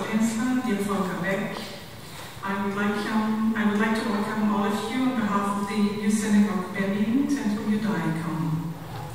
Bundeskanzler, dear Volker Beck, I would like to welcome all of you on behalf of the New Synagoge Berlin, Zentrum Judaicum.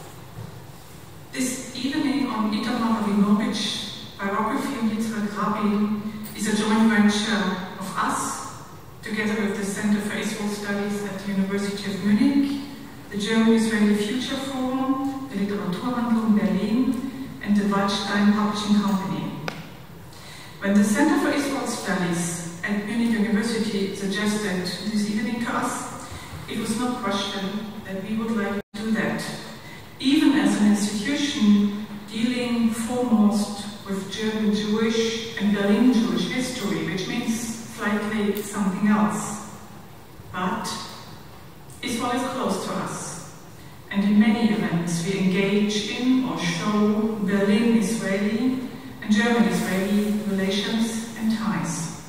This evening on Itamar Rabinovich, biography of Jitzchak Rabin, is a joint venture of us, together with the Center for Israel Studies at the University of Munich, the German-Israeli Future Forum, the Literaturhandlung Berlin, and the Wallstein Publishing Company. When the Center for Israel Studies at Munich University suggested this evening to us, it was no question that we would like to do that, even as an institution dealing foremost with German Jewish and Berlin Jewish history, which means slightly something else. But Israel is close to us, and in many events we engage in or show Berlin-Israeli and German-Israeli relations and ties.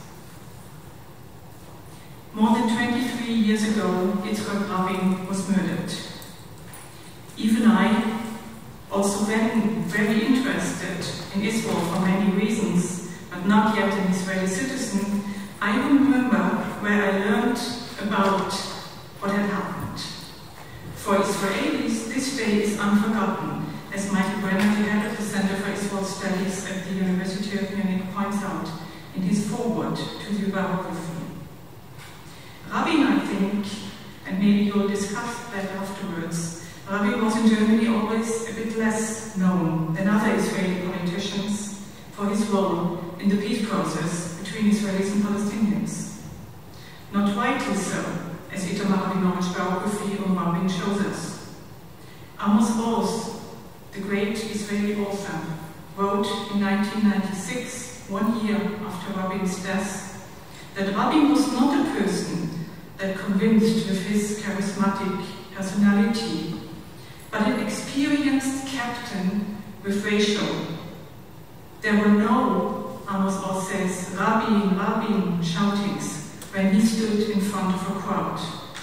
More than 23 years ago, Jitzchak Rabin was murdered. Even I, also then very interested in Israel for many reasons, but not yet an Israeli citizen, I remember where I learned about what had happened. For Israelis, this day is unforgotten, as Michael Brenner, the head of the Center for Israel Studies at the University of Munich, points out in his foreword to the biography. Rabin, I think, and maybe you'll discuss that afterwards, Rabin was in Germany always a bit less known than other Israeli politicians for his role in the peace process between Israelis and Palestinians. Not rightly so, as Itamar Rabinovich biography on Rabin shows us. Amos Oz, the great Israeli author, wrote in 1996, 1 year after Rabin's death, that Rabin was not a person that convinced with his charismatic personality, but an experienced captain with ratio. There were no, Amos Oz says, Rabin, Rabin shoutings when he stood in front of a crowd.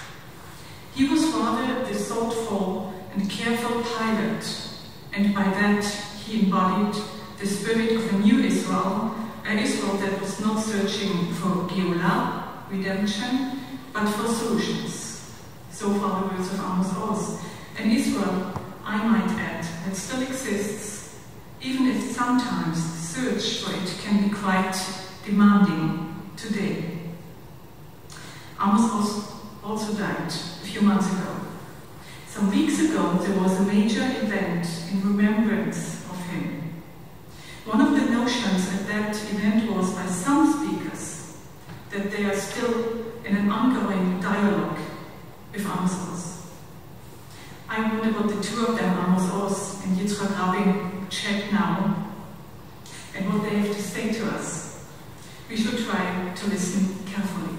He was rather the thoughtful and careful pilot, and by that he embodied the spirit of a new Israel, an Israel that was not searching for Geulah, redemption, but for solutions. So far the words of Amos Oz. An Israel, I might add, that still exists, even if sometimes the search for it can be quite demanding today. Amos Oz also died a few months ago. Some weeks ago, there was a major event in remembrance of him. One of the notions at that event was, by some speakers, that they are still in an ongoing dialogue with Amos Oz. I wonder what the two of them, Amos Oz and Jitzchak Rabin, chat now, and what they have to say to us. We should try to listen carefully.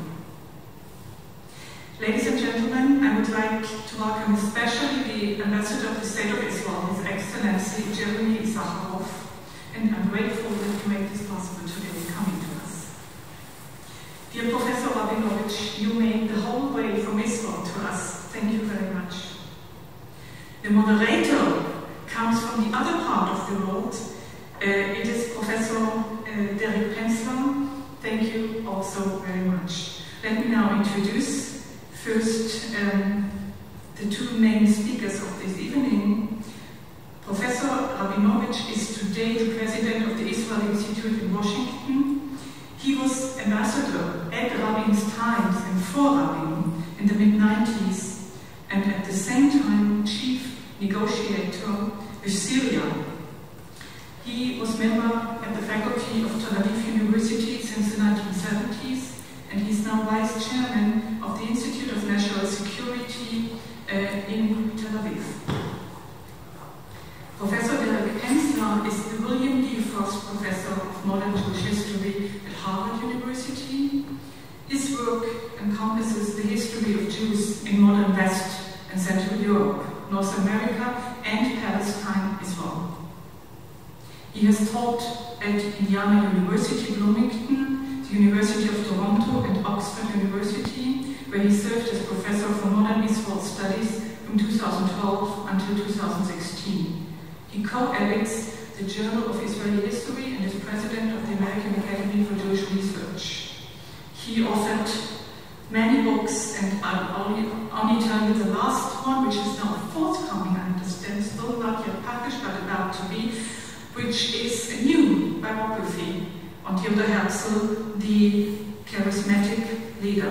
Ladies and gentlemen, I would like to welcome especially the Ambassador of the State of Israel, His Excellency Jeremy Sakharov, and I'm grateful that you made this possible today coming to us. Dear Professor Rabinovich, you made the whole way from Israel to us. Thank you very much. The moderator comes from the other part of the world. It is Professor Derek Pensler. Thank you also very much. Let me now introduce first, the two main speakers of this evening. Professor Rabinovich is today the president of the Israel Institute in Washington. He was ambassador at Rabin's times and for Rabin in the mid-90s, and at the same time chief negotiator with Syria. He was member at the faculty of Tel Aviv University since the 1970s, and he's now vice chairman of the Institute of National Security in Tel Aviv. Professor Derek Pensler is the William D. Frost Professor of Modern Jewish History at Harvard University. His work encompasses the history of Jews in modern West and Central Europe, North America, and Palestine as well. He has taught at Indiana University, Bloomington, the University of Toronto, and Oxford University, where he served as Professor for Modern Israel Studies from 2012 until 2016. He co-edits the Journal of Israeli History and is president of the American Academy for Jewish Research. He authored many books, and I'll only tell you the last one, which is now forthcoming, I understand, still not yet published, but about to be, which is a new biography on Theodor Herzl, the charismatic leader.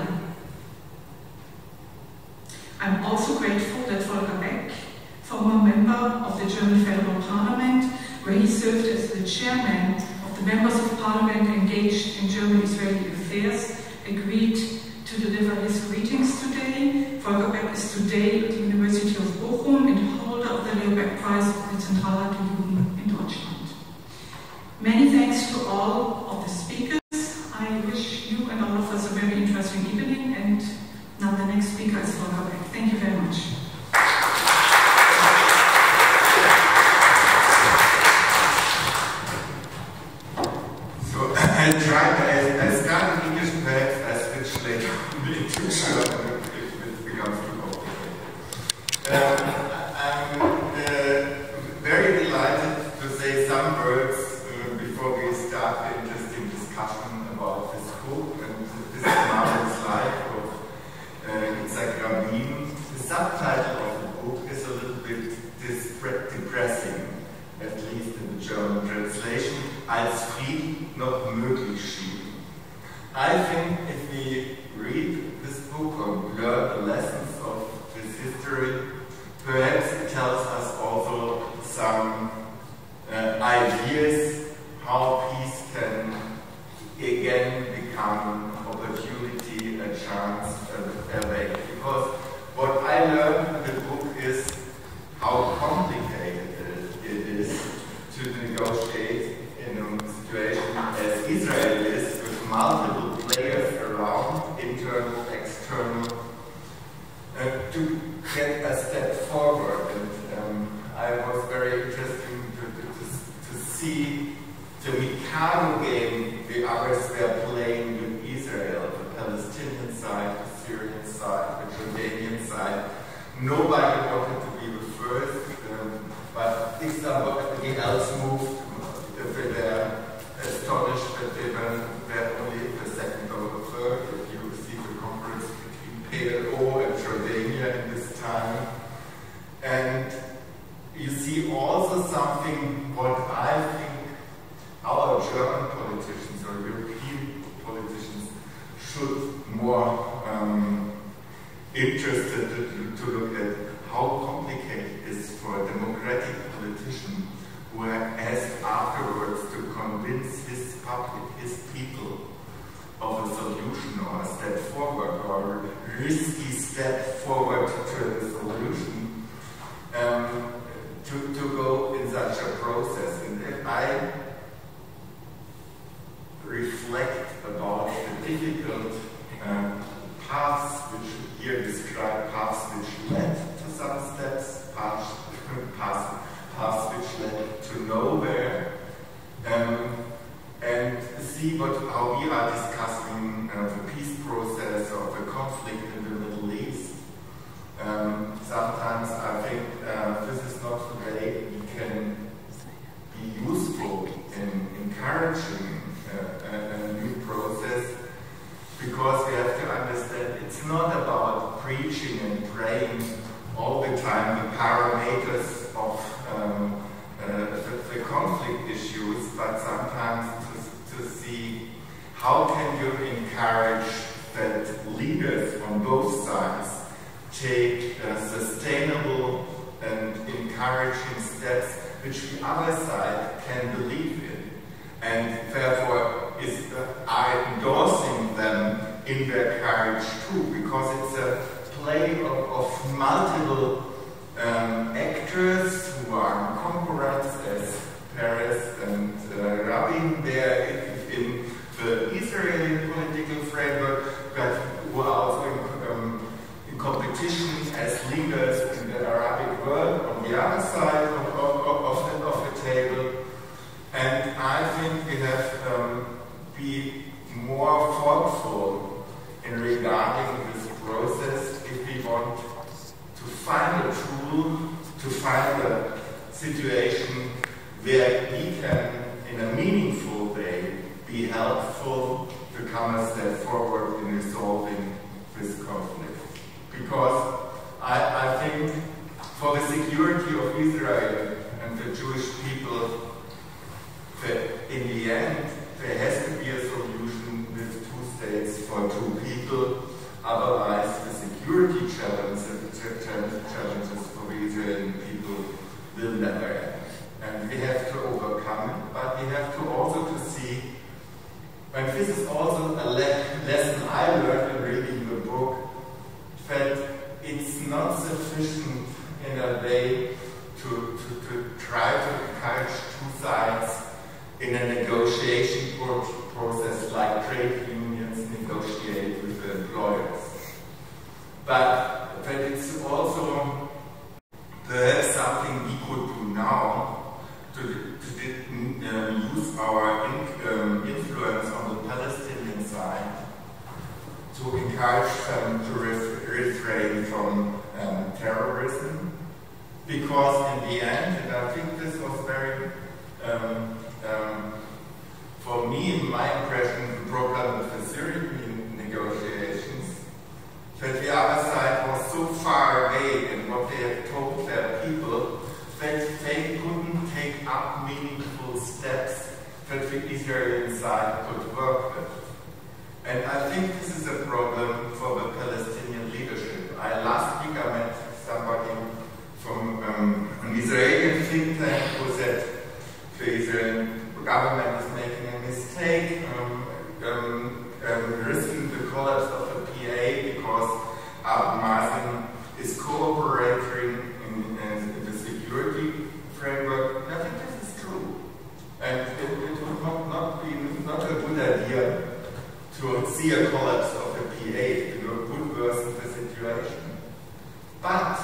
I'm also grateful that Volker Beck, former member of the German Federal Parliament, where he served as the chairman of the members of parliament engaged in German-Israeli affairs, agreed to deliver his greetings today. Volker Beck is today at the University of Bochum and holder of the Leo Beck Prize of the Zentrale der Juden in Deutschland. Many thanks to all of the speakers. I wish you and all of us a very interesting evening, and now the next speaker is Volker Beck. Thank you very much. I started English, perhaps I switched later into German if it becomes too complicated. I'm very delighted to say some words before we start the interesting discussion about this book and this marvelous life of Jitzchak Rabin. The subtitle of the book is a little bit depressing, at least in the German translation, als Fried noch möglich schien. I think if we read this book or learn the lessons of this history, perhaps it tells us also some ideas how peace can again become an opportunity, a chance, a way. Because what I learned in the book is how complicated it is to negotiate in a situation as Israel is, with multiple players around, internal, external, to get a step forward. And I was very interested to see the Mikado game the others were playing with Israel, the Palestinian side, the Syrian side, the Jordanian side. Nobody wanted to be the first, but if somebody else moved, they were astonished that they were only the second or the third. If you see the conference between PLO and Jordania in this time. And you see also something what I think our German politicians or European politicians should more interested to look at how complicated it is for a democratic politician who has afterwards to convince his public, his people, of a solution or a step forward or a risky step forward to the solution, to go in such a process. And if I reflect about the difficult paths which here describe paths which led to some steps, paths which led to nowhere, and see how we are discussing the peace process or the conflict in the Middle East. Sometimes I think this is not the way we can be useful in encouraging a new process, because we have to understand it's not about preaching and praying all the time the parameters of the conflict issues, but sometimes to see how can you encourage that leaders on both sides take sustainable and encouraging steps which the other side can believe in, and therefore are endorsing them in their courage too, because it's a play of multiple actors who are concurrents, as Peres and Rabin there in the Israeli political framework, but who are also in competition as leaders in the Arabic world on the other side of the table. And I think we have to be more thoughtful in regarding this process if we want to find a tool, to find a situation where we can, in a meaningful be helpful to come a step forward in resolving this conflict. Because I think for the security of Israel and the Jewish people, in the end, there has to be a solution with two states for two people. Otherwise, the security challenges for the Israeli people will never end. And we have to overcome it, but we have to also to see, and this is also a lesson I learned in reading the book, that it's not sufficient in a way to try to encourage two sides in a negotiation process like trade unions negotiate with the employers. But that it's also perhaps something we could do now to use our influence on the Palestinian side to encourage them to refrain from terrorism. Because in the end, and I think this was very, for me, in my impression, the problem with the Syrian negotiations, that the other side was so far away in what they had told their people that they couldn't take up meaningful steps that the Israeli side could work with. And I think this is a problem for the Palestinian leadership. Last week I met somebody from an Israeli think tank who said the Israeli government is making a mistake, risking the collapse of the PA because Abu Mazen is cooperating in the security framework. And I think this is true. And it would not be a good idea to see a collapse of the PA. It would worsen the situation. But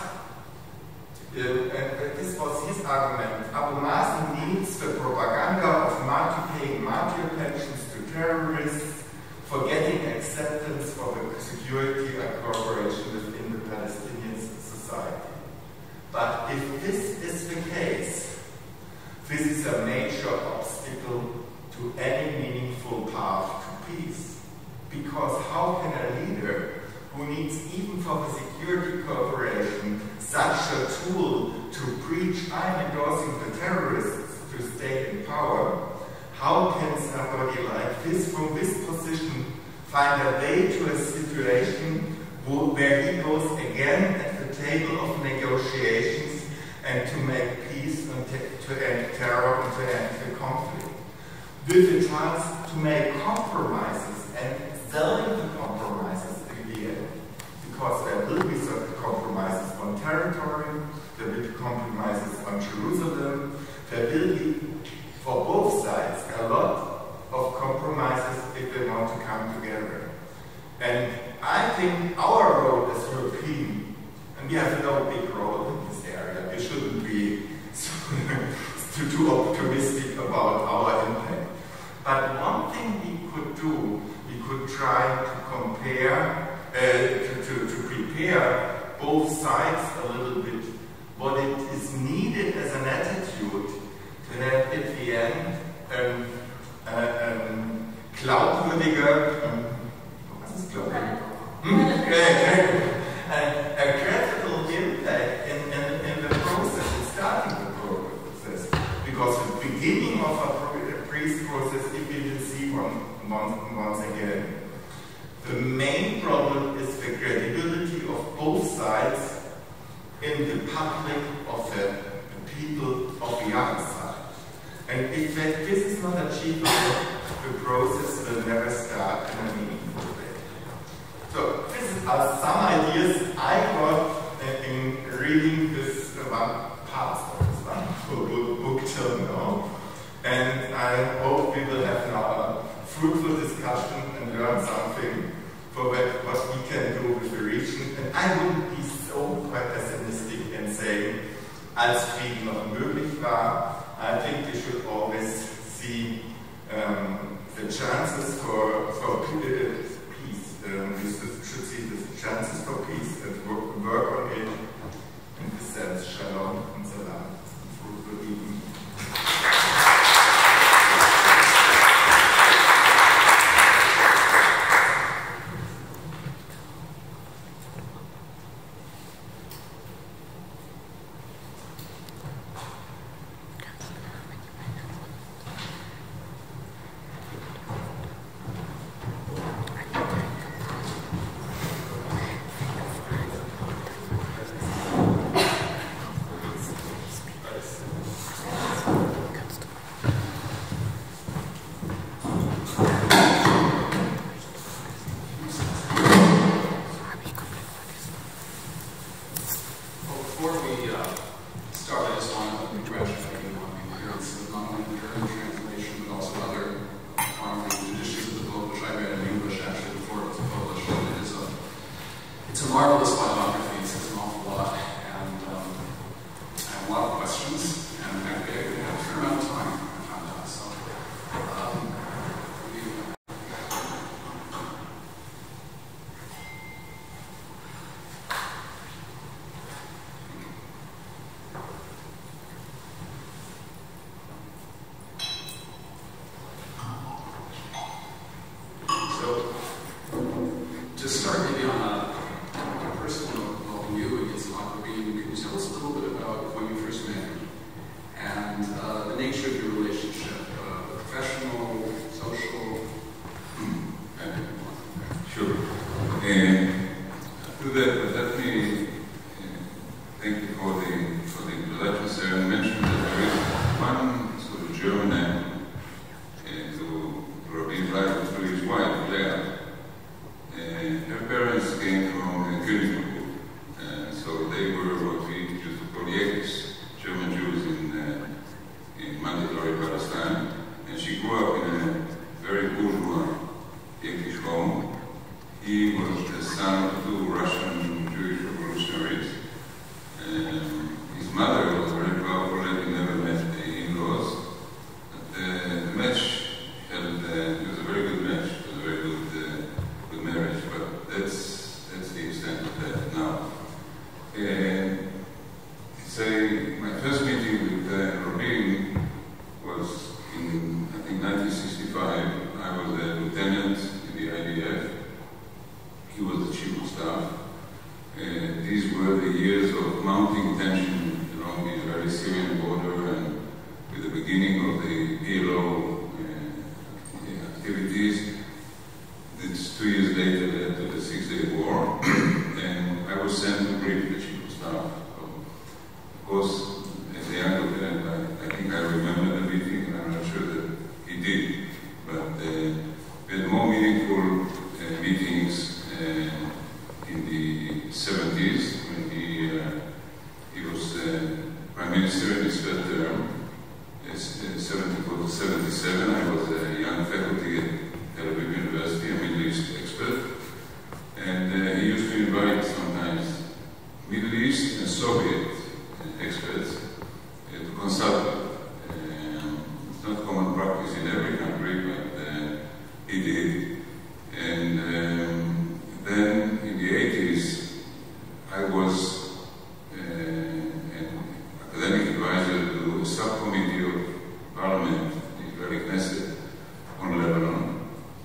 and this was his argument. Abu Mazen needs the propaganda of paying martyr pensions to terrorists, for getting acceptance for the security and cooperation within the Palestinian society. But if this is the case, this is a major obstacle to any meaningful path to peace. Because how can a leader who needs, even for the security cooperation, such a tool to preach, I'm endorsing the terrorists to stay in power, how can somebody like this, from this position, find a way to a situation where he goes again at the table of negotiations and to make peace and to end terror and to end the conflict, with the chance to make compromises and selling the compromises in the end? Because there will be certain compromises on territory, there will be compromises on Jerusalem, there will be, for both sides, a lot of compromises if they want to come together. And I think our role as European, and we have no big role in this area, we shouldn't be too optimistic about our impact. But one thing we could do, we could try to compare, to prepare both sides a little bit, what it is needed as an attitude to have at the end glaubwürdiger, was ist glaubwürdig? A credible impact in the process, in starting the process. Because the beginning of a peace process, if we will see once again, the main problem is the credibility of both sides in the public of the people of the other side. And if this is not achievable, the process will never start in a meaningful way. So these are some ideas I got in reading this parts of this wonderful book till now. And I hope we will have now a fruitful discussion and learn something for what we can do with the region. And I wouldn't be so quite pessimistic and say, als Frieden noch möglich war. I think we should always see the chances for peace. We should see the chances for peace and work on it. In this sense, shalom and salam. Fruitful evening. start maybe on a personal note, you, Jitzchak Rabin, can you tell us a little bit about when you first met him and the nature of your relationship, professional, social? Sure. Let me thank you for the introduction, sir. I mentioned that there is one sort of German name to Rabin's life through his wife, Leah. Her parents came from Königsberg, so they were what we used to call Yetis, German Jews in mandatory Palestine, and she grew up in a very bourgeois Yiddish home. He was the son of two Russian Jewish revolutionaries. His mother was very powerful, and he never met the in-laws. The match, it was a very good match, it was a very good marriage, but that's the extent of that now. My first meeting with Rabin was in, I think, 1965. I was a lieutenant in the IDF. He was the chief of staff. These were the years of mounting tension along the Israeli-Syrian border, and with the beginning of the PLO activities. This 2 years later led to the Six-Day War, and I was sent to brief the chief of staff. Of course, as a young lieutenant, I think I remember the meeting, and I'm not sure that he did, but we had more meaningful meetings in the 70s when he was Prime Minister in his first term. 74 to 77, I was a young faculty at Tel Aviv University, a Middle East expert, and he used to invite sometimes Middle East and Soviet experts to consult with. It's not common practice in every country, but he did. And then in the 80s, I was an academic advisor to a subcommittee of Parliament, the Israeli Knesset, on Lebanon.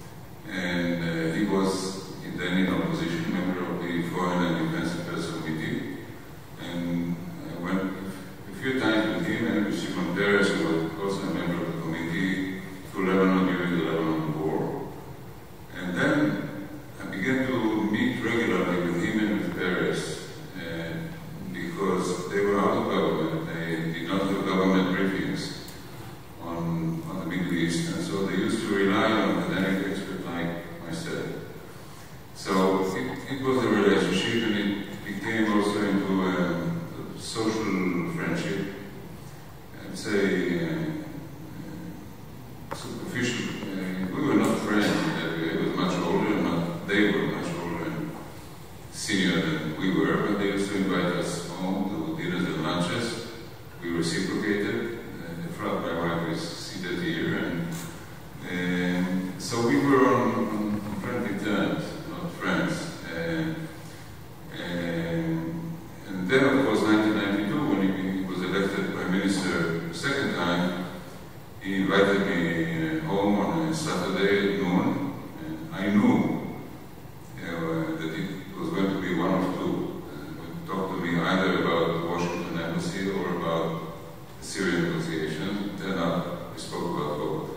And he was then in opposition, member of the Foreign and Defense Affairs Committee. And I went a few times with him and with Shimon Peres, who was also a member of the committee, to Lebanon during the Lebanon War. And then I began to meet regularly with him and with Peres, because they were out of government. They did not have government briefings on the Middle East, and so they used to rely on academic experts like myself. So it was a relationship, and it became also into a social friendship. I'd say superficial. We were not friends. He was much older, and they were much older and senior than we were, but they used to invite us home to dinners and lunches. We reciprocated. My wife is seated here, and so we were on friendly terms, not friends. And then, of course, 1992, when he was elected Prime Minister the second time, he invited me home on a Saturday at noon, and I knew that it was going to be one of two. He would talk to me either about the Washington embassy or about the Syrian negotiations. Then we spoke about both.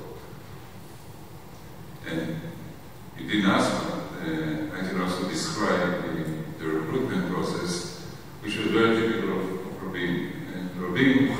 And he didn't ask, but I can also describe the recruitment process, which was very typical of Rabin. And Rabin,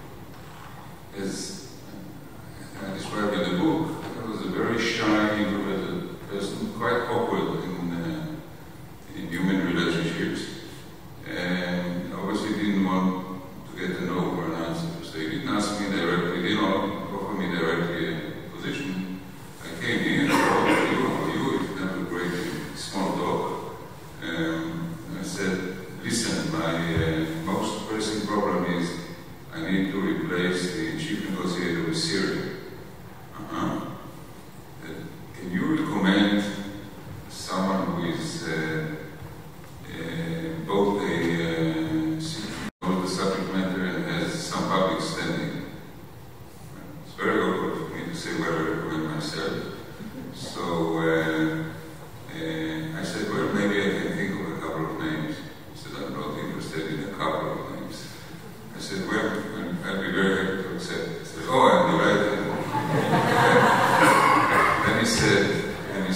as I described in the book, was a very shy, introverted person, quite awkward in human relationships, and obviously didn't want to get a no or an answer. So he didn't ask me directly, he didn't offer me directly a position. I came in and said, how are you? It's never great small talk. I said, listen, my most pressing problem is I need to replace the chief negotiator with Syria. Can you recommend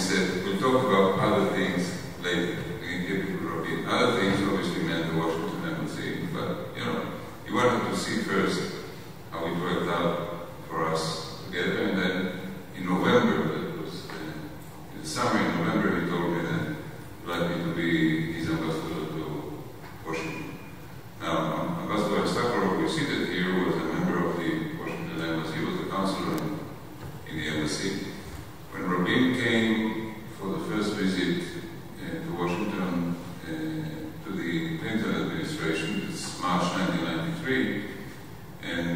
said, we'll talk about other things later. Rabin. Other things obviously meant the Washington Embassy, but he wanted to see first how it worked out for us together, and then in November, that was in the summer, in November, he told me that he'd like me to be his ambassador to Washington. Now, Ambassador Sakharov, who is seated here, was a member of the Washington Embassy. He was a counselor in the embassy. When Rabin came for the first visit to Washington, to the Clinton administration, it's March 1993, and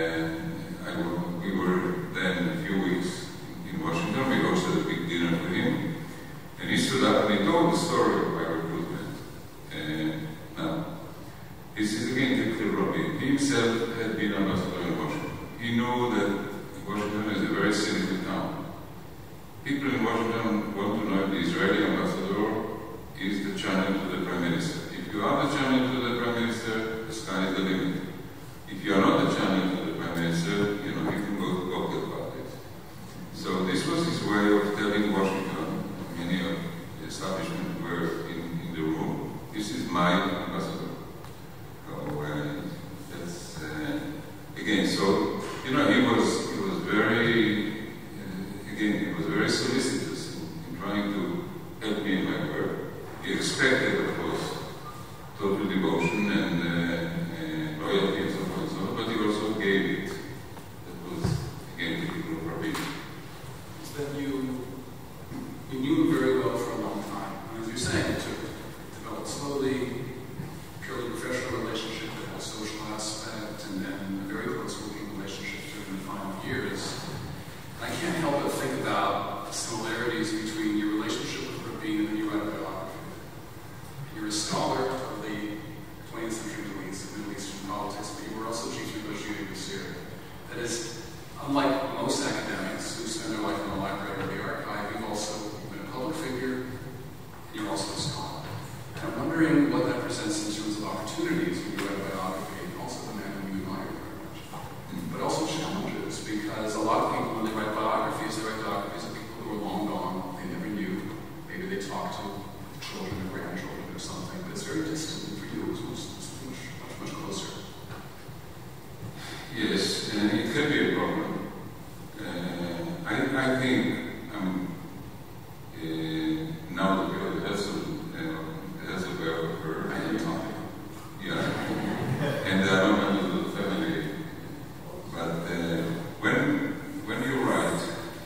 we were then a few weeks in Washington. We hosted a big dinner for him, and he stood up and he told the story of my recruitment. Now, this is again Jitzchak Rabin. He himself had been ambassador in Washington. He knew that Washington is a very cynical town. People in Washington want to know if the Israeli ambassador is the channel to the Prime Minister. If you are the channel to the Prime Minister, the sky is the limit. If you are not the channel to the Prime Minister, you can go talk about it. So this was his way of telling Washington, many of the establishment were in the room, this is my ambassador. So that's, again, so, he was very, he was very solicitous in trying to help me in my work. He expected, of course, total devotion and loyalty and so forth and so on, but he also gave it. That was, again, typical of Rabin. It's that you knew him very well for a long time. And as you're saying, it developed slowly, purely professional relationship that had a social aspect, and then a very close working relationship during the final years. And I can't help but think about similarities between your relationship with Rabin and the Neue biography. You're a scholar of the 20th century Middle Eastern politics, but you were also chief negotiator in Syria. That is, unlike most academics who spend their life in the library or the archive, you've also been a public figure, and you're also a scholar. And I'm wondering what that presents in terms of opportunities when you write a biography, and also the man whom you admire very much. But also challenges, because a lot of people, when they write biographies of people who are long gone, they never knew. Maybe they talked to children or grandchildren or something, but it's very distant. For you, it was much closer. Yes, and it can be a problem. I think now that we have the Herzl biographer, I didn't talk to him. Yeah, and I don't know the family, but when you write,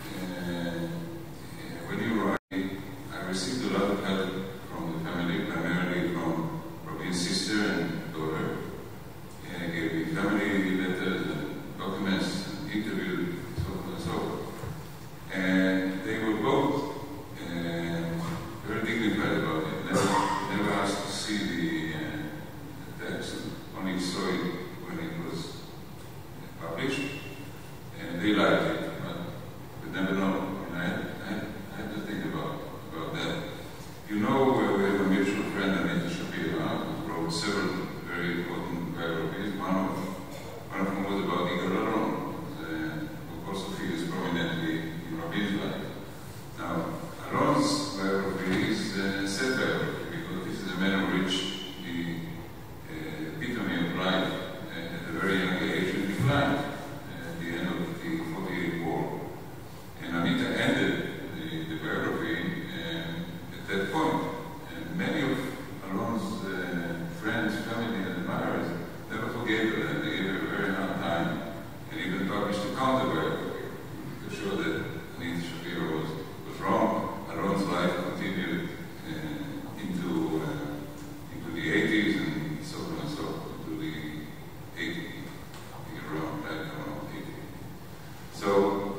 I received a lot of help from the family, primarily from Rabin's sister and daughter. And I gave me family letters and documents and interviews, so on and so forth. And they were both very dignified about it. Never asked to see the text, only saw it when it was published. And they liked it, but never know. I had to think about that. We have a mutual friend, Anita Shapira, who wrote several very important biographies. One of them was about Yigal Allon, who also figures prominently in Rabin's life. Now, Allon's biography is a sad biography, because this is a man who reached the epitome of life at a very young age and declined at the end of the 48 war. And Anita ended the biography at that point. And many of Allon's friends, family, and admirers never forgave her, and they gave her a very hard time, and even published a counter-biography to show that Anita Shapiro was wrong. Allon's life continued into the 80s and so on and so forth, into the 80s, around 80. So,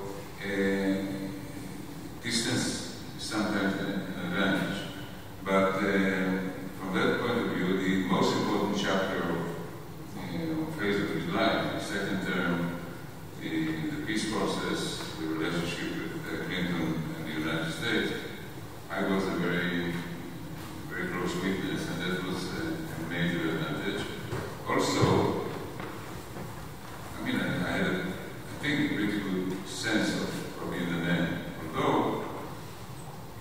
distance is sometimes an advantage. But from that point of view, the most important chapter phase of his life, the second term, the peace process, the relationship with Clinton and the United States, I was a very, very close witness, and that was a major advantage. Also, I had I think a pretty good sense of Rabin the man, although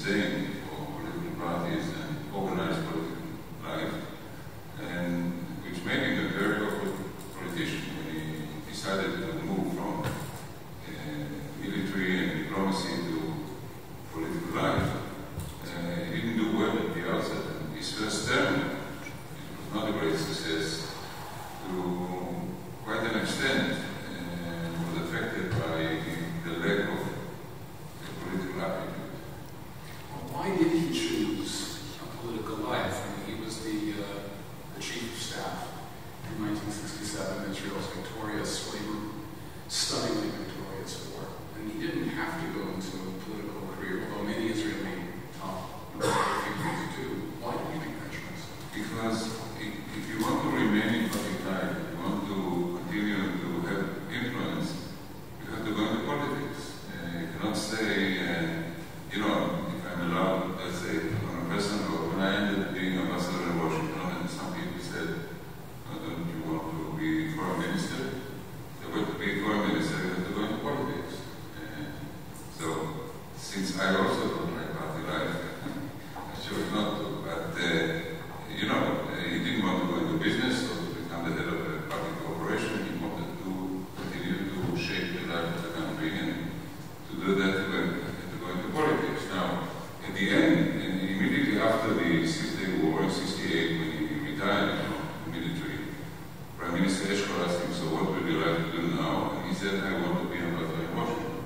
disdain for political parties and organized political life, and which made him a very awkward politician when he decided to move from military and diplomacy to political life. He didn't do well at the outset. And his first term, it was not a great success to quite an extent, and was affected by the lack of political aptitude. Well, why did he choose a political life? I mean, he was the chief of staff in 1967, Israel's victorious, stunningly victorious war. And he didn't have to go into a political career, although many Israeli top figures do. Why did he make that choice? Because if you want to remain in public life, if you want to continue to have influence, you have to go into politics. You cannot stay, if I'm allowed, let's say, on a personal note, when I ended up being ambassador in Washington, and some people said, don't you want to be foreign minister? So, to be foreign minister, you have to go into politics. So, since I also don't like party life, I chose not to, but, he didn't want to go into business or to become the head of a public corporation. He wanted to continue to shape the life of the country, and to do that, he had to go into politics. Now, at the end, and immediately after the Six-Day War in 1968, when he retired from the military, Prime Minister Eshkol asked him, so what would you like to do now? And he said, I want to be ambassador in Washington.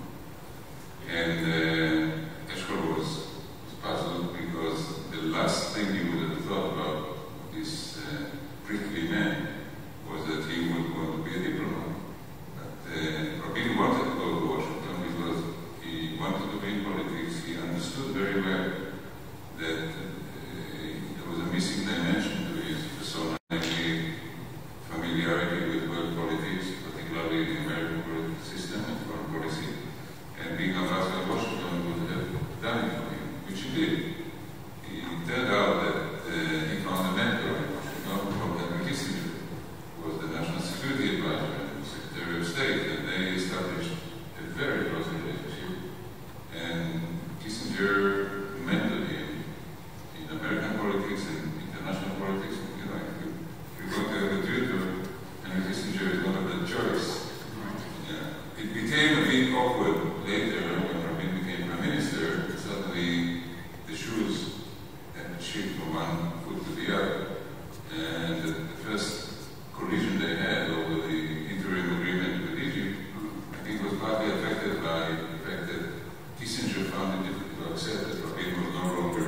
And Eshkol was puzzled because the last thing he would have thought about this prickly man was that he would want to be a diplomat. But Rabin wanted to go to Washington because he wanted to be in politics. He understood very well that there was a missing dimension to his persona, namely familiarity with world politics, particularly the American political system and foreign policy. And being ambassador in Washington would have done it for him, which he did. It turned out that he found a mentor in Washington from Henry Kissinger, who was the National Security Advisor and Secretary of State, and they established a very close relationship. And Kissinger mentored him in American politics and international politics. If you're going to have a tutor, Henry Kissinger is one of the choice. Yeah. It became a bit awkward later when Rabin became Prime Minister. Suddenly the shoes had to shift from one foot to the other. And the first collision they had over the interim agreement with Egypt, I think was partly affected by the fact that Kissinger found it difficult to accept that Rabin was no longer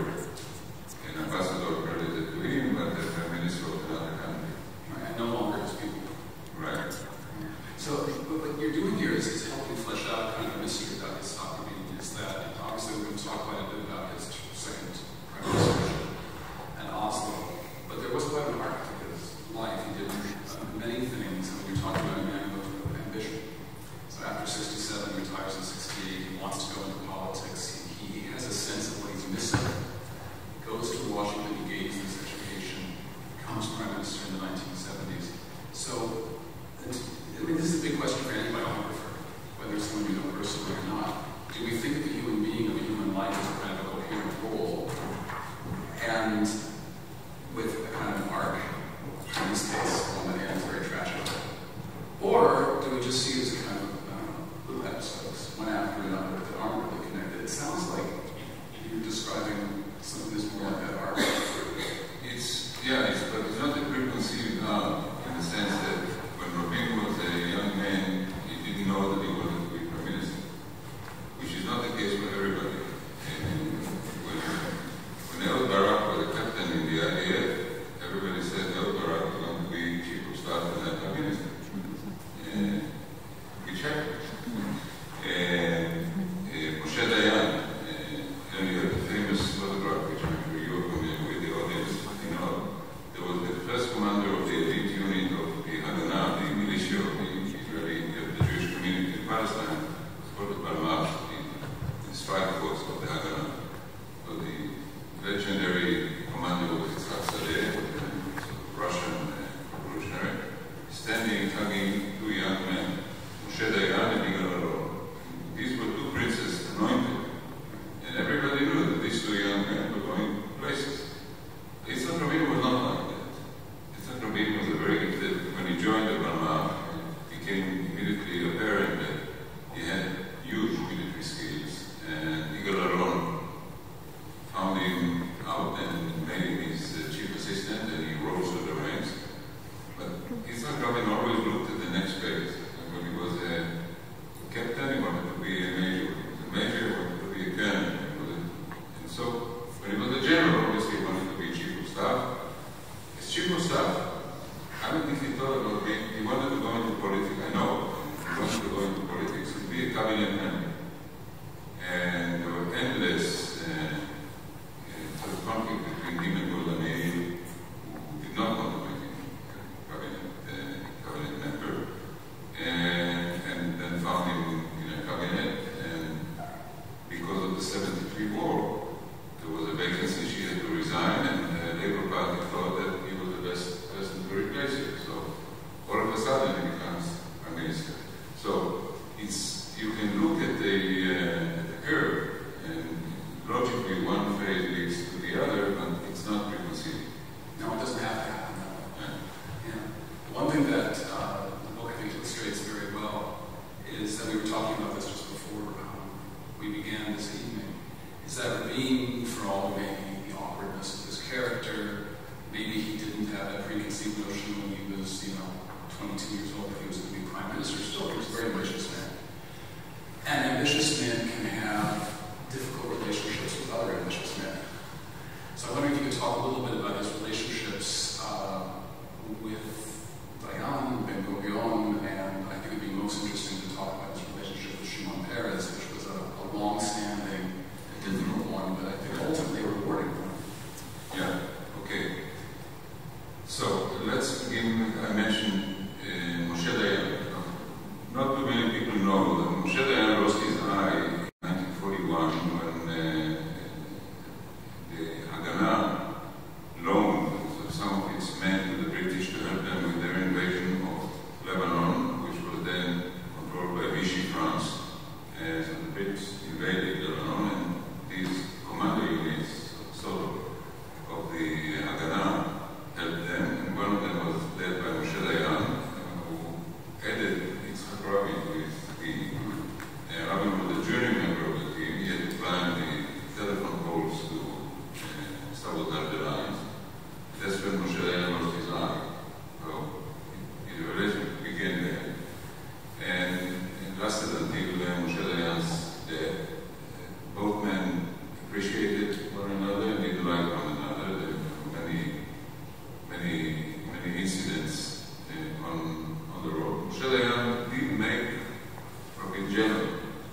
an ambassador related to him, but the Prime Minister of another country. Right, and no longer his people. Right. So, what you're doing here is helping flesh out kind of a mystery about Jitzchak Rabin. Is that obviously we're going to talk quite a bit about his second prime ministership and Oslo, but there was quite an arc to his life. He did many things, and when you're talking about a man with ambition. So after 1967, he retires in 1968. He wants to go into politics. He has a sense of what he's missing. He goes to Washington. He gains this education. Becomes prime minister in the 1970s. So. I mean, this is a big question for any biographer, whether it's someone you know personally or not. Do we think of the human being, of the human life, as a kind of a coherent whole, and with a kind of arc, in this case, one that ends very tragically? Or do we just see it as a kind of little episodes, one after another, that aren't really connected? It sounds like you're describing something that's more like that arc. But it's not a preconceived now, in the sense that when Rabin was a young man, he didn't know that he wanted to be Prime Minister, which is not the case for everybody. And when Ehud Barak was a captain 22 years old, he was going to be prime minister. Still, he was a very ambitious man. And ambitious men can have difficult relationships with other ambitious men. So I wonder if you could talk a little bit about his relationships with Dayan, Ben Gurion, and I think it would be most interesting to talk about his relationship with Shimon Peres, which was a long-standing, difficult one, but I think ultimately a rewarding one. Yeah, okay. So let's begin. I mentioned Moshe Dayan. Not too many people know that Moshe Dayan lost his eye in 1941 when the Haganah loaned some of its men to the British to help them with their invasion of Lebanon, which was then controlled by Vichy France. So the Brits invaded Lebanon, and these commando units, sort of the Haganah, helped them, and one of them was led by Moshe Dayan, who added Jitzchak Rabin with the Rabin was a junior member of the team. He had planned the telephone calls to sabotage the lines. That's when Moshe Dayan lost his eye. So his relationship began there. And it lasted until Moshe Dayan's death. Both men appreciated one another and didn't like one another. There were many incidents on the road. Moshe Dayan did make Rabin general.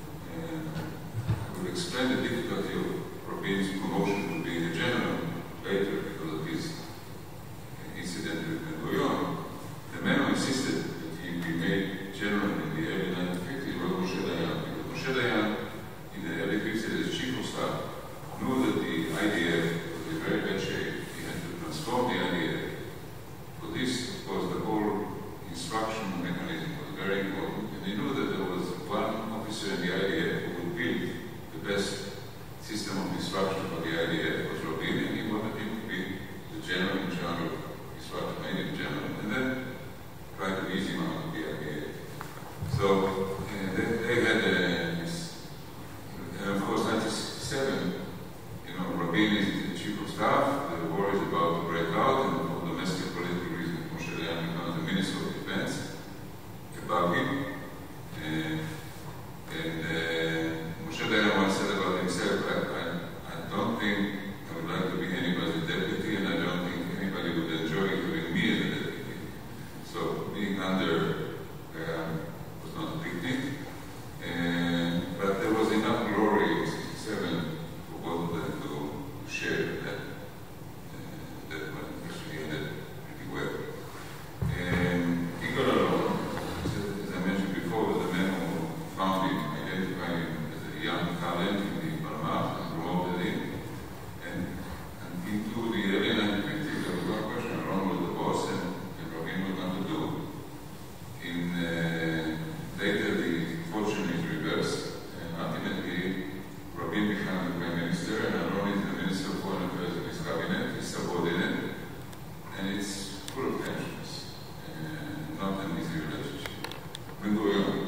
I will explain the difficulty of Rabin's promotion to being a general later because of his incident with Ben Gurion. The man who insisted that he be made general in the early 1950s was Moshe Dayan, because Moshe Dayan, in the early 50s as chief of staff, knew that the IDF was in very bad shape. He had to transform the IDF. For this, of course, the whole instruction mechanism was very important, and he knew that there was one officer in the IDF who would build the best system of instruction for the IDF, was Rabin, and he wanted him to be the general in charge of instruction, made him general, and then tried to ease him out of the IDF. So they had this, and of course, 1967, Rabin is the chief of staff, the war is about to break out, and for domestic political reasons, Moshe Dayan becomes the Minister of Defense. About him, and Moshe Dayan once said about himself, I don't think I would like to be anybody's deputy, and I don't think anybody would enjoy having me as a deputy. So being under was not a picnic, but there was enough glory in 1967 for both of them to share that one. Actually ended pretty well. He got along. As I mentioned before, was the man who found him, identified him as a young talent in the Palmach and promoted him. And into the early 1950s, there was one question: Ron was the boss, and Rabin was not to do. Later, the fortune is reversed, and ultimately, Rabin becomes the prime minister, and Ron is the minister of foreign affairs of his cabinet, his subordinate, and it's full of tensions, not an easy relationship. Ben Gurion.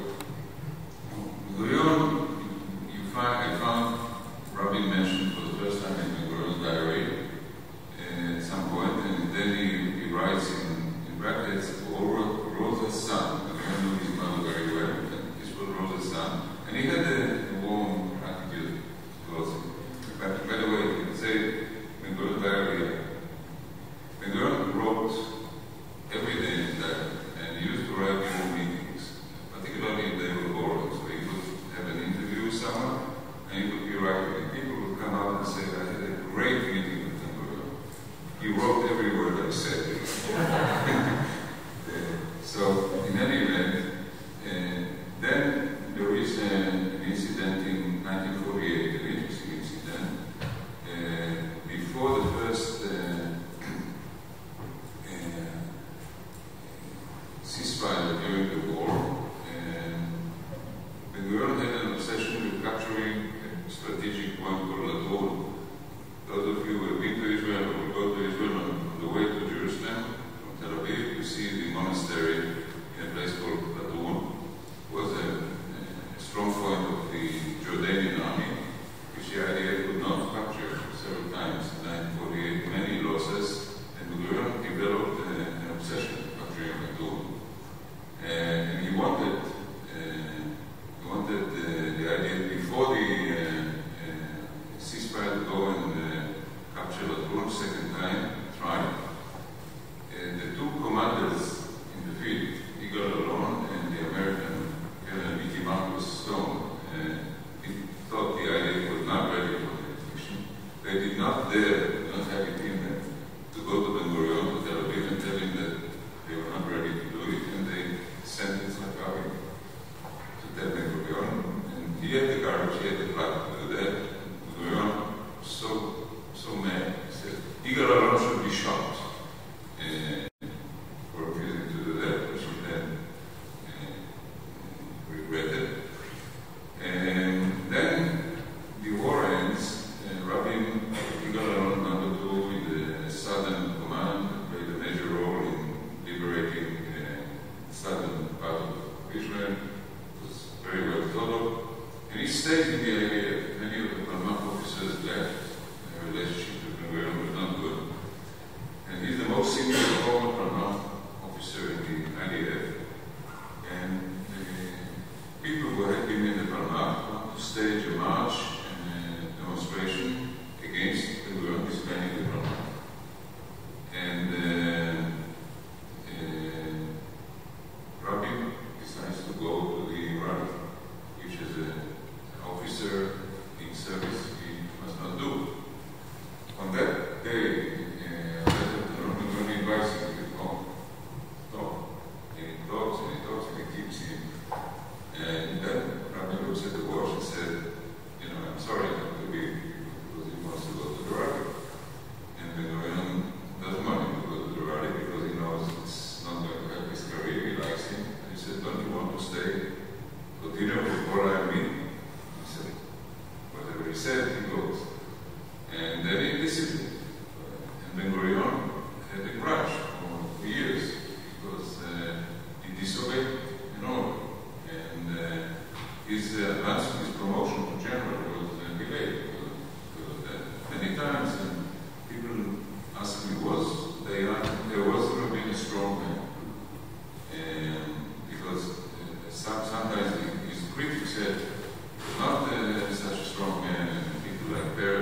I found Rabin mentioned for the first time in Ben Gurion's diary at some point, and then he writes in brackets, Rosa's son. I knew his mother very well, and this was Rosa's son. And he had a warm attitude towards him. But by the way, you can say Ben Gurion's diary. Ben Gurion wrote every day in his diary, and he used to write before meetings, particularly if they were boring. So he would have an interview with someone, and he would be writing. People would come out and say, I had a great meeting with Ben Gurion. He wrote every word I said. So, in any event, then there is an incident in 1948, an interesting incident. Before the first ceasefire during the war, Ben Gurion had an obsession with capturing a strategic point called Ladrol. Those of you who have been to Israel or will go to Israel on the way to Jerusalem officers left. The relationship with Ben-Gurion was not good. And he's the most senior former Palmach officer in the IDF. And people who had been in the Palmach want to stage a march and a demonstration against Ben-Gurion disbanding the Palmach. And Rabin decides to go to the rally, which is an officer in service he must not do. On that day, Rabin invites him to come talk. And he talks and he talks and he keeps him. And then Rabin looks at the watch and said, you know, I'm sorry not to be, because he wants to go to the rally. And Ben-Gurion doesn't want him to go to the rally because he knows it's not going to help his career. He likes him. And he said, don't you want to stay for dinner with Bora and me? He said, whatever he said, he goes. And then he disciplined. And Ben-Gurion had a grudge for years because he disobeyed an order. And his advancement, his promotion to general was delayed. Many times, and people asked me, there was Rabin a strong man? Because sometimes his critics said, not such a strong man, and people like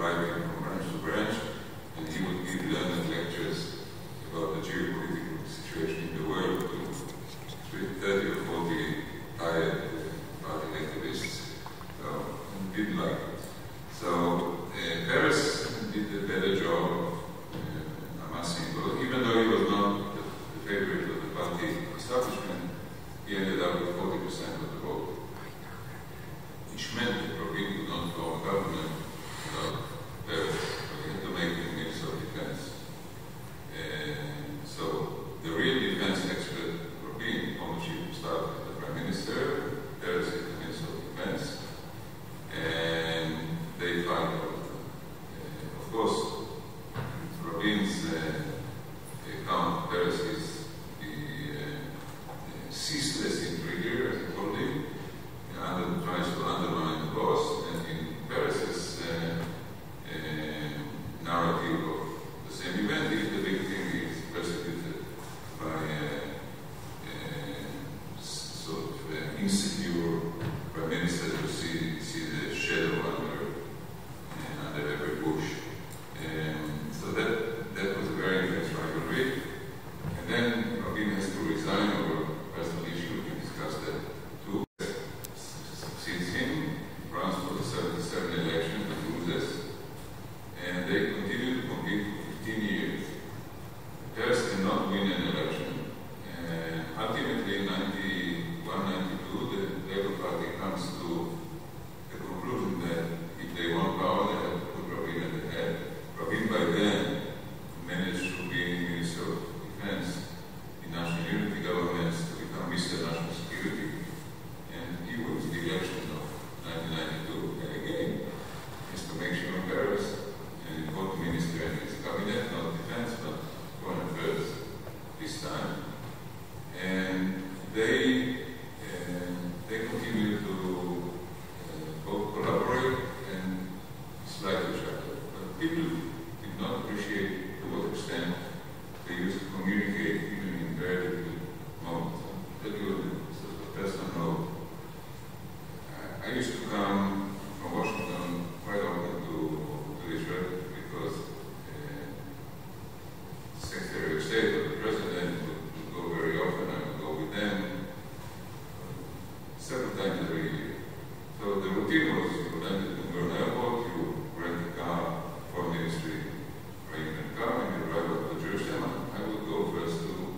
driving from branch to branch, and he would give learned lectures about the geopolitical situation in the world to 30 or 40 tired party activists. So, didn't like it. So, Peres did a better job of amassing votes, even though he was not the favorite of the party establishment. He ended up with 40% of the vote, which meant that Rabin could not form a government without Peres, so he had to make the Minister of Defense. So the real defense expert, Rabin, on the chief of staff as the Prime Minister, Peres is the Minister of Defense, and they fight all of them. Of course, Rabin's account, Peres is the ceaseless intriguer, as he called him, and tries to undermine the boss, and in Peres's narrative of the same event, he's the victim, he's persecuted by sort of insecure prime minister who see the shadow under every bush. So that was a very intense rivalry. And then Rabin has to resign over personal issue. We can discuss that too. Succeeds him, runs for the 77 election, but loses. And they continue to compete for 15 years. Peres cannot win an election. And ultimately, in 91, 92, the Labour Party comes to the conclusion that if they want power, they have to put Rabin at the head. Rabin, by then, managed to be Minister of Defense in national unity governments, to become Mr. National Security. And he wins the election of 1992. And again, is to make sure Peres and both minister and his cabinet, not defense, but foreign affairs this time. And they continue to both collaborate and dislike each other. But people did not appreciate to what extent they used to communicate even in very difficult moments. I'll tell you a personal note. I used to come from Washington quite often to Israel because the Secretary of State or the President would go very often. I would go with them several times every year. So the routine was you landed in an airport, you rent a car for ministry, or you can come and you drive up to Jerusalem. I would go first to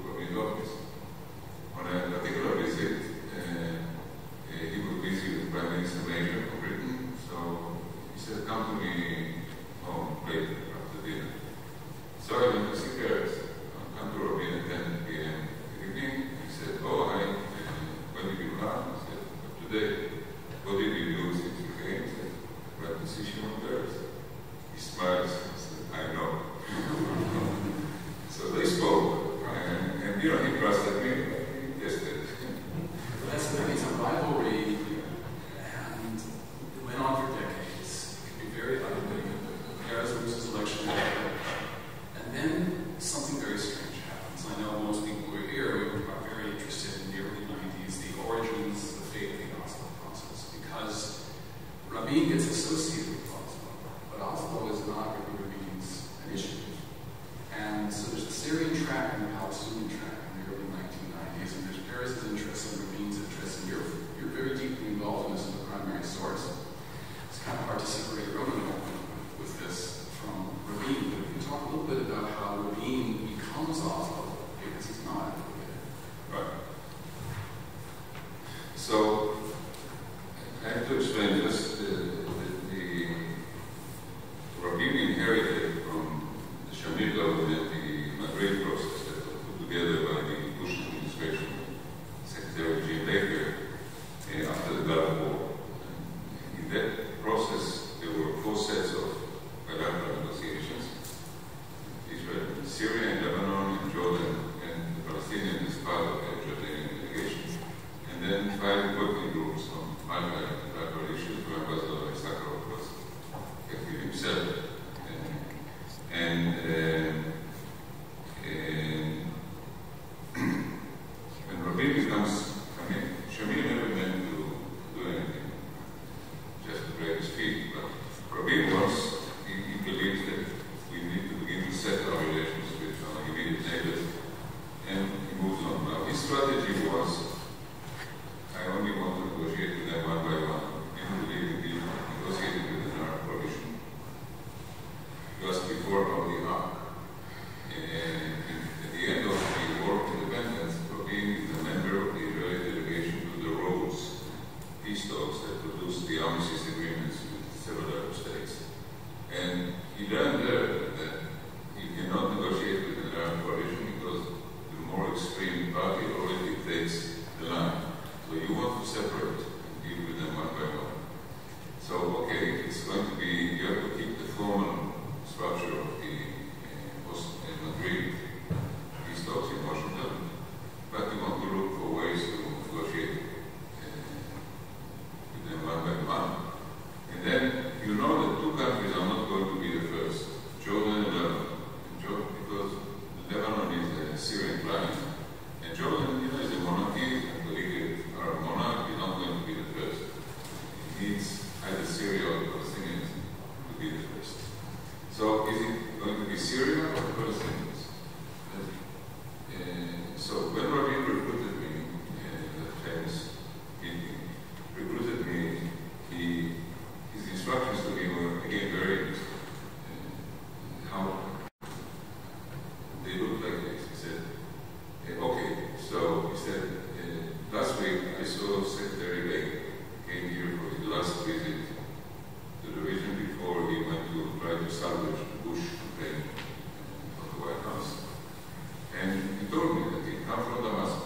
So is it going to be Syria or the Palestinians? So when Rabin recruited me, that famous meeting, recruited me, his instructions to me were again very how they look like this. He said, okay, so he said, last week I saw Secretary Lake came here for his last visit to the region before he went to try to salvage the Bush campaign of the White House. And he told me that he came from Damascus.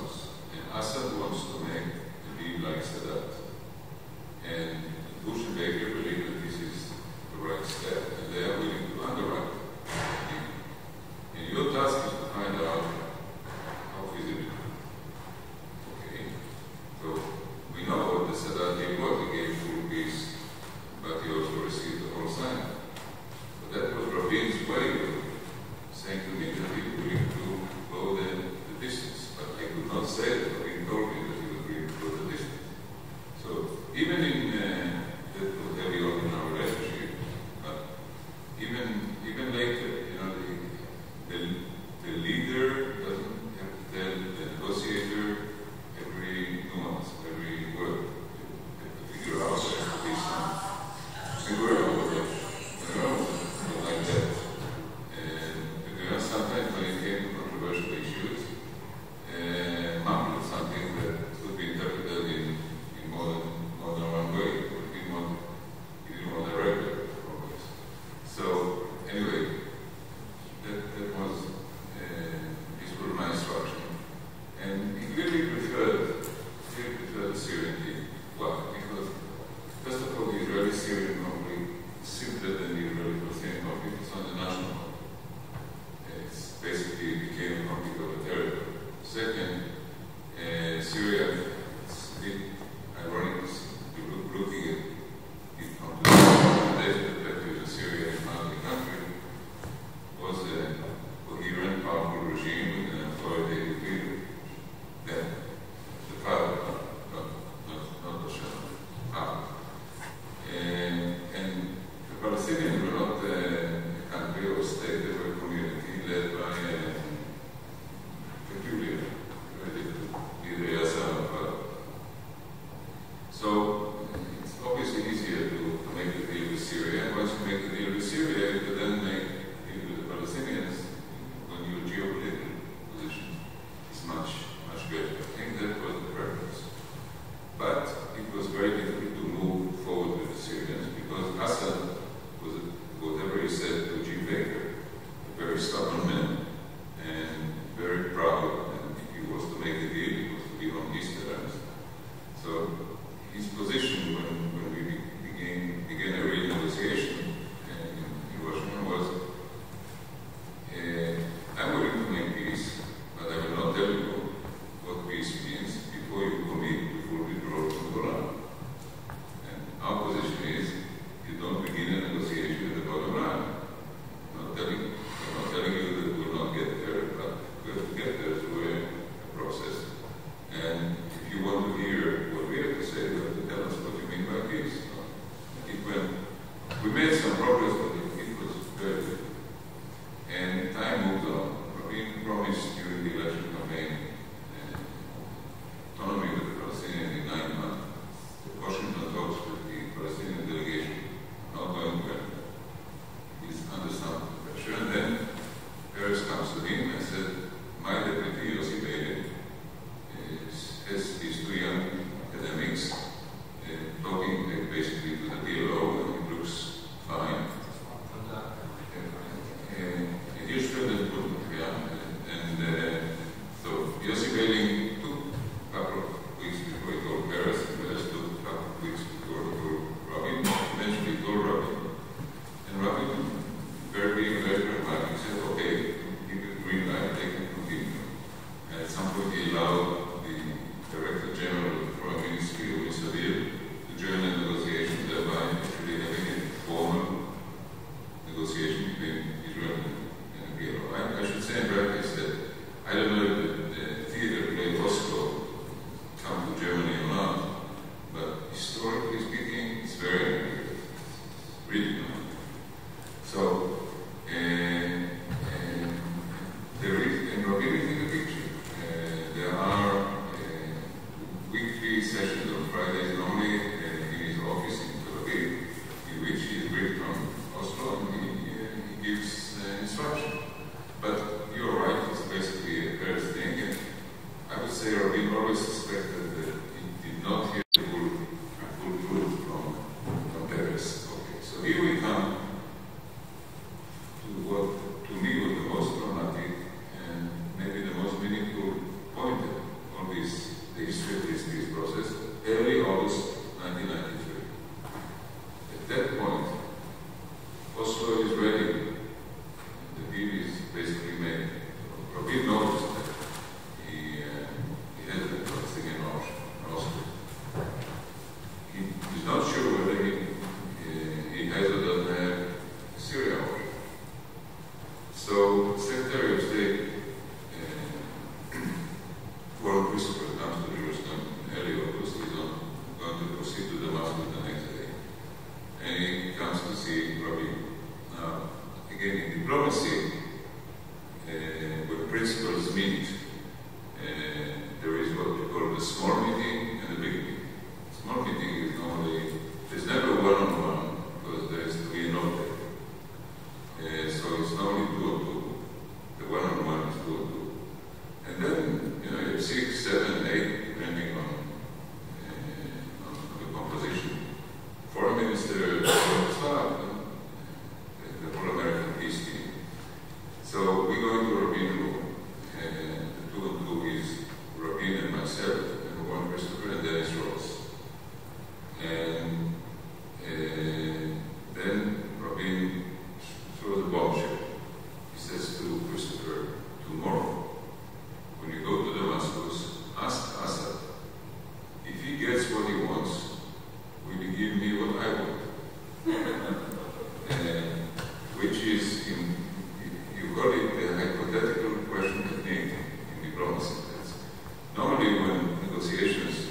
which is, you call it the hypothetical question technique in diplomacy. Normally when negotiations,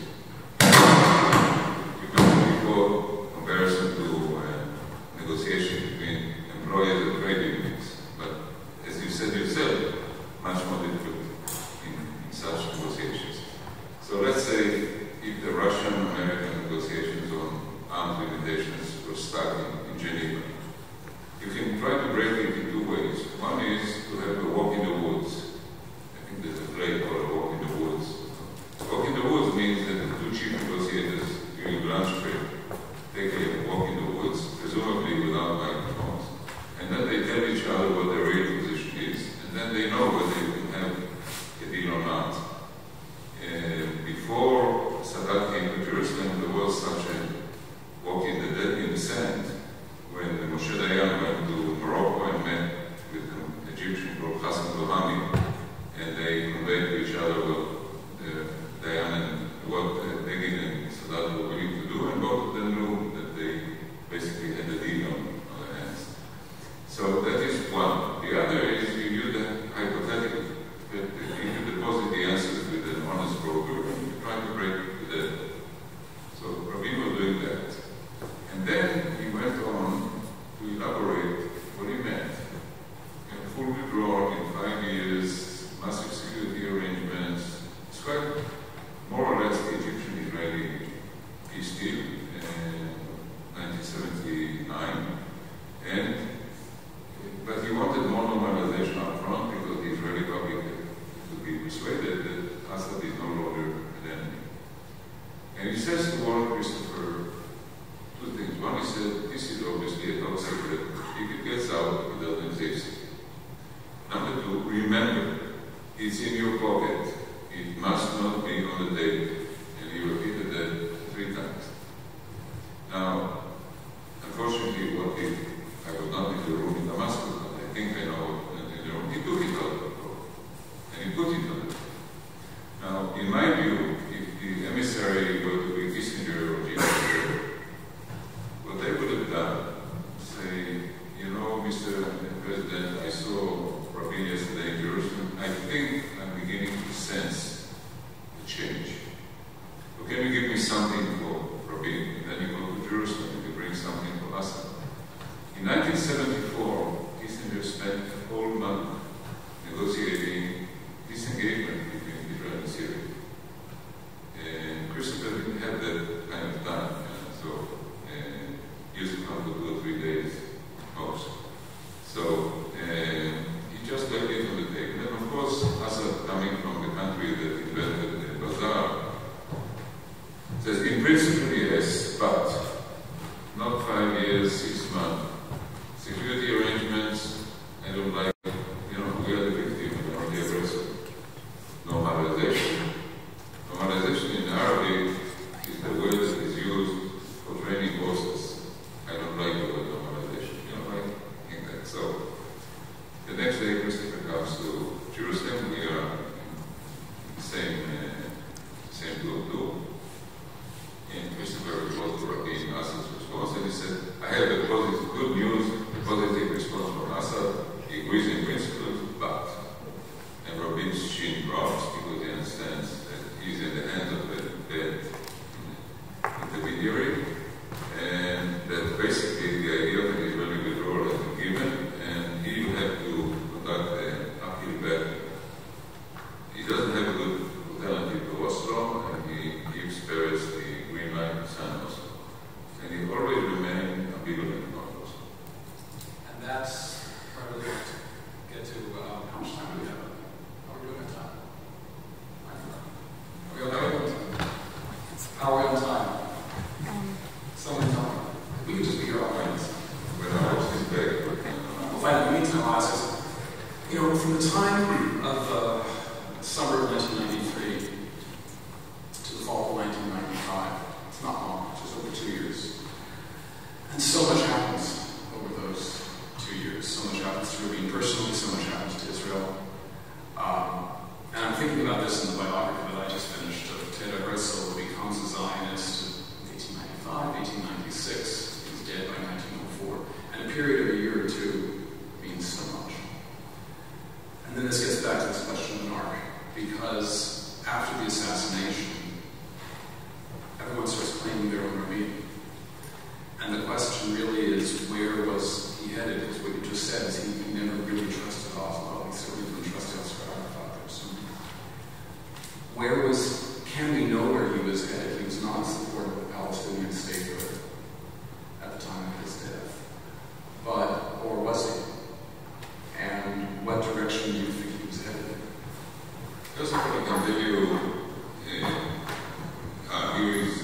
you can recall comparison to negotiation between employers and trade unions, but as you said yourself, much more difficult in such negotiations. So let's say if the Russian-American negotiations on arms limitations were starting in Geneva, you can try to break it in two ways. One is to have a walk in the woods. I think there's a play called A Walk in the Woods. Walk in the woods means that the two chief negotiators during lunch break take a walk in the woods, presumably without microphones, and then they tell each other what their real position is, and then they know whether they can have a deal or not. Before Sadat came to Jerusalem, there was such a walk in the sand when Moshe Dayan went to Morocco and met with an Egyptian called Hassan Rouhani, and they conveyed to each other what Dayan and what Begin and Sadat were willing to do, and both of them knew that they basically had a deal on their hands. So that is one. The other is you use the hypothetical. You deposit the answers with an honest broker and you try to break the dead. So Rabin was doing that. And then he went on to elaborate what he meant. And full withdrawal in 5 years, massive security arrangements, described more or less the Egyptian-Israeli peace deal in 1979. But he wanted more normalization up front because the Israeli public had to be persuaded that Assad is no longer an enemy. And he says to Warren Christopher two things. One, he said, this is obviously a top secret. If it gets out, it doesn't exist. Number two, remember, it's in your pocket. It must not be on the table. And he repeated that 3 times. Now, unfortunately, what if I was not in the room in Damascus, but I think I know what in the room. He took it out of the book. And he put it on it. Now, in my view, if the emissary were to be Kissinger or Jitzchak, what they would have done, say, you know, Mr. President, I saw Rabin yesterday in Jerusalem. I think I'm beginning to sense the change. So can you give me something for Rabin? And then you go to Jerusalem and you bring something for Assad. In 1974, Kissinger spent a whole month negotiating disengagement between Israel and Syria. And Christopher didn't have that kind of time. So used to come to 2 or 3 days most. So he just left it on the table. And of course, Assad, coming from the country that invented the bazaar, says, in principle, yes, but not 5 years, 6 months. Security arrangements, I don't like, you know, we are the victim, we are the aggressor. Normalization. Normalization in Arabic is the word that is used for training horses. I don't like the word normalization. You don't like that. So, the next day, Christopher comes to Jerusalem. We are in the same group too. And Christopher reported to Rabin Assad's response, and he said, I have a positive, good news, a positive response from Assad. He agrees in principle, but. And Rabin's chin drops because he understands that he's in the hands of a bad intermediary, and that basically the idea of an Israeli withdrawal has been given, and he will have to conduct an uphill battle. He doesn't have a good alternative to Oslo, and he gives Peres the green light to sign Oslo. And he always remained ambivalent about Oslo. And that's where we'd like to get to how much time do we have? How are we doing on time? Are we okay? How are we on time? Someone tell me. We could just be here all night. When I watch this back, We'll find out in the meantime, I'll ask us, you know, from the time of summer of 1993 to the fall of 1995, it's not long, it's just over 2 years. And so much happens over those 2 years. So much happens to Rabin personally, so much happens to Israel. And I'm thinking about this in the biography that I just finished of Teda Herzl, who becomes a Zionist in 1895, 1896. He was dead by 1904. And a period of a year or 2 II means so much. And then this gets back to this question of an arc, because after the assassination, everyone starts claiming their own Rabin. And the question really is, where was he headed? Because what you just said is he never really trusted Oslo. He certainly didn't trust Israel. Where was, can we know where he was headed? He was not in support of the Palestinian statehood at the time of his death. But, or was he? And what direction do you think he was headed? First of all, I can tell you, here is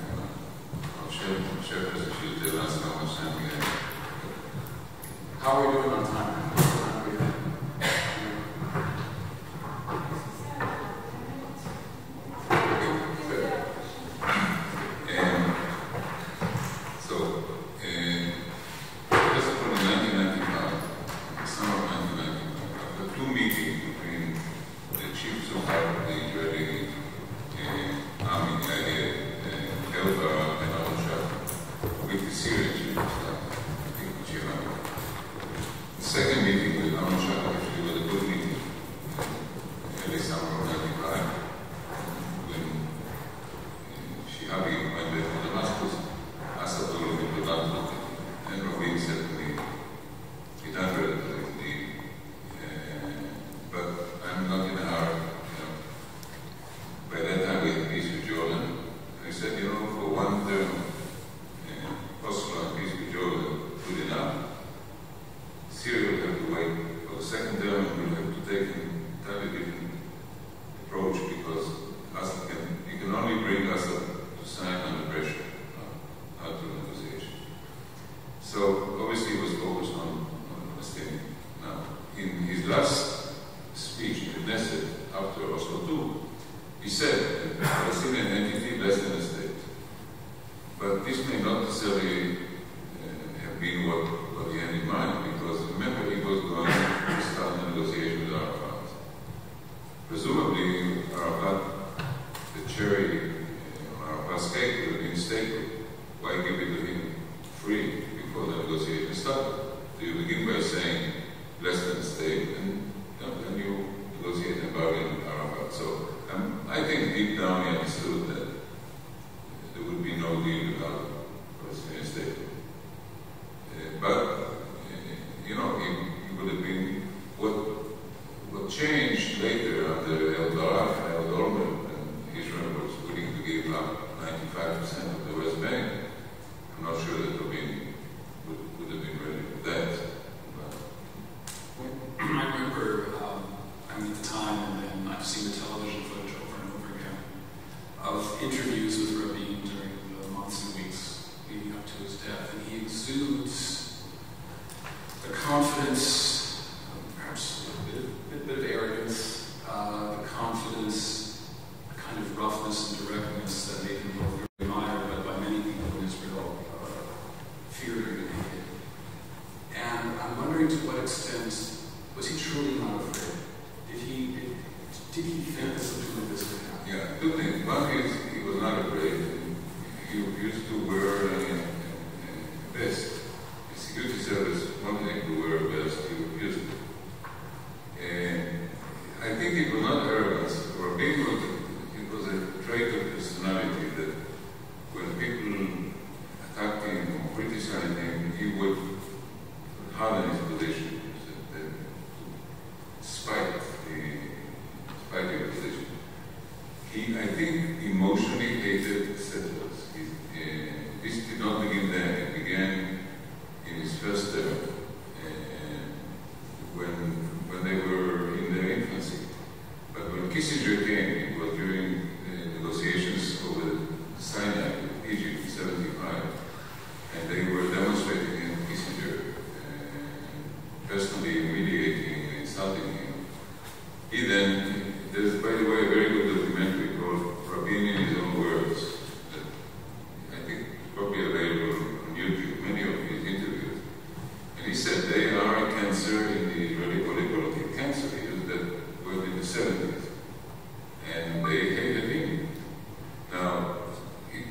Chef should tell us how much time we have. How are we doing on time?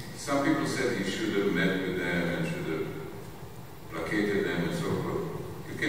Some people said he should have met with them and should have placated them and so forth. You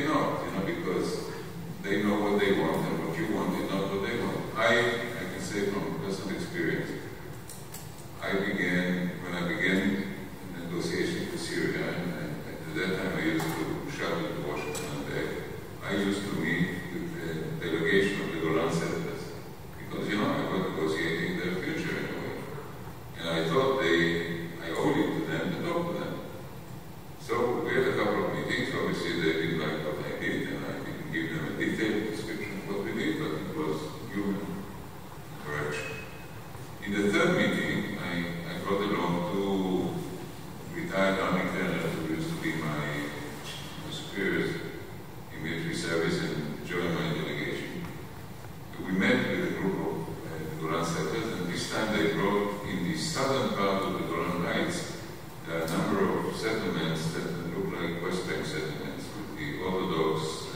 I used to meet with the delegation of the Golan settlers because, you know, I was negotiating their future in a way. And I thought I owed it to them to talk to them. So we had a couple of meetings. Obviously, they didn't like what I did, and I didn't give them a detailed description of what we did, but it was human correction. In the third meeting, I brought along two retired army colonels who used to be my superiors in military service and joined my delegation. We met with a group of Golan settlers, and this time they brought in the southern part of the Golan Heights a number of settlements that look like West Bank settlements with the Orthodox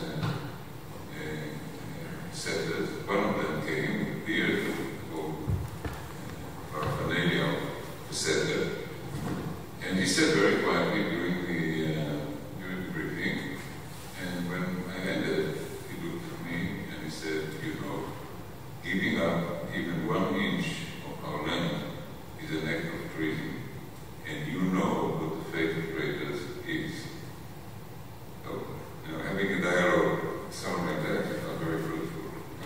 settlers. One of them came with beard or paraphernalia of the settler, and he said very quietly during the briefing, and when I ended, he looked at me and he said, you know, giving up even 1 inch of our land is an act of treason, and you know what the fate of traitors is. So, you know, having a dialogue with someone like that is not very fruitful.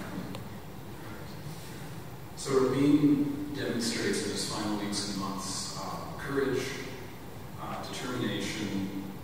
So Rabin demonstrates in his final weeks and months courage, determination,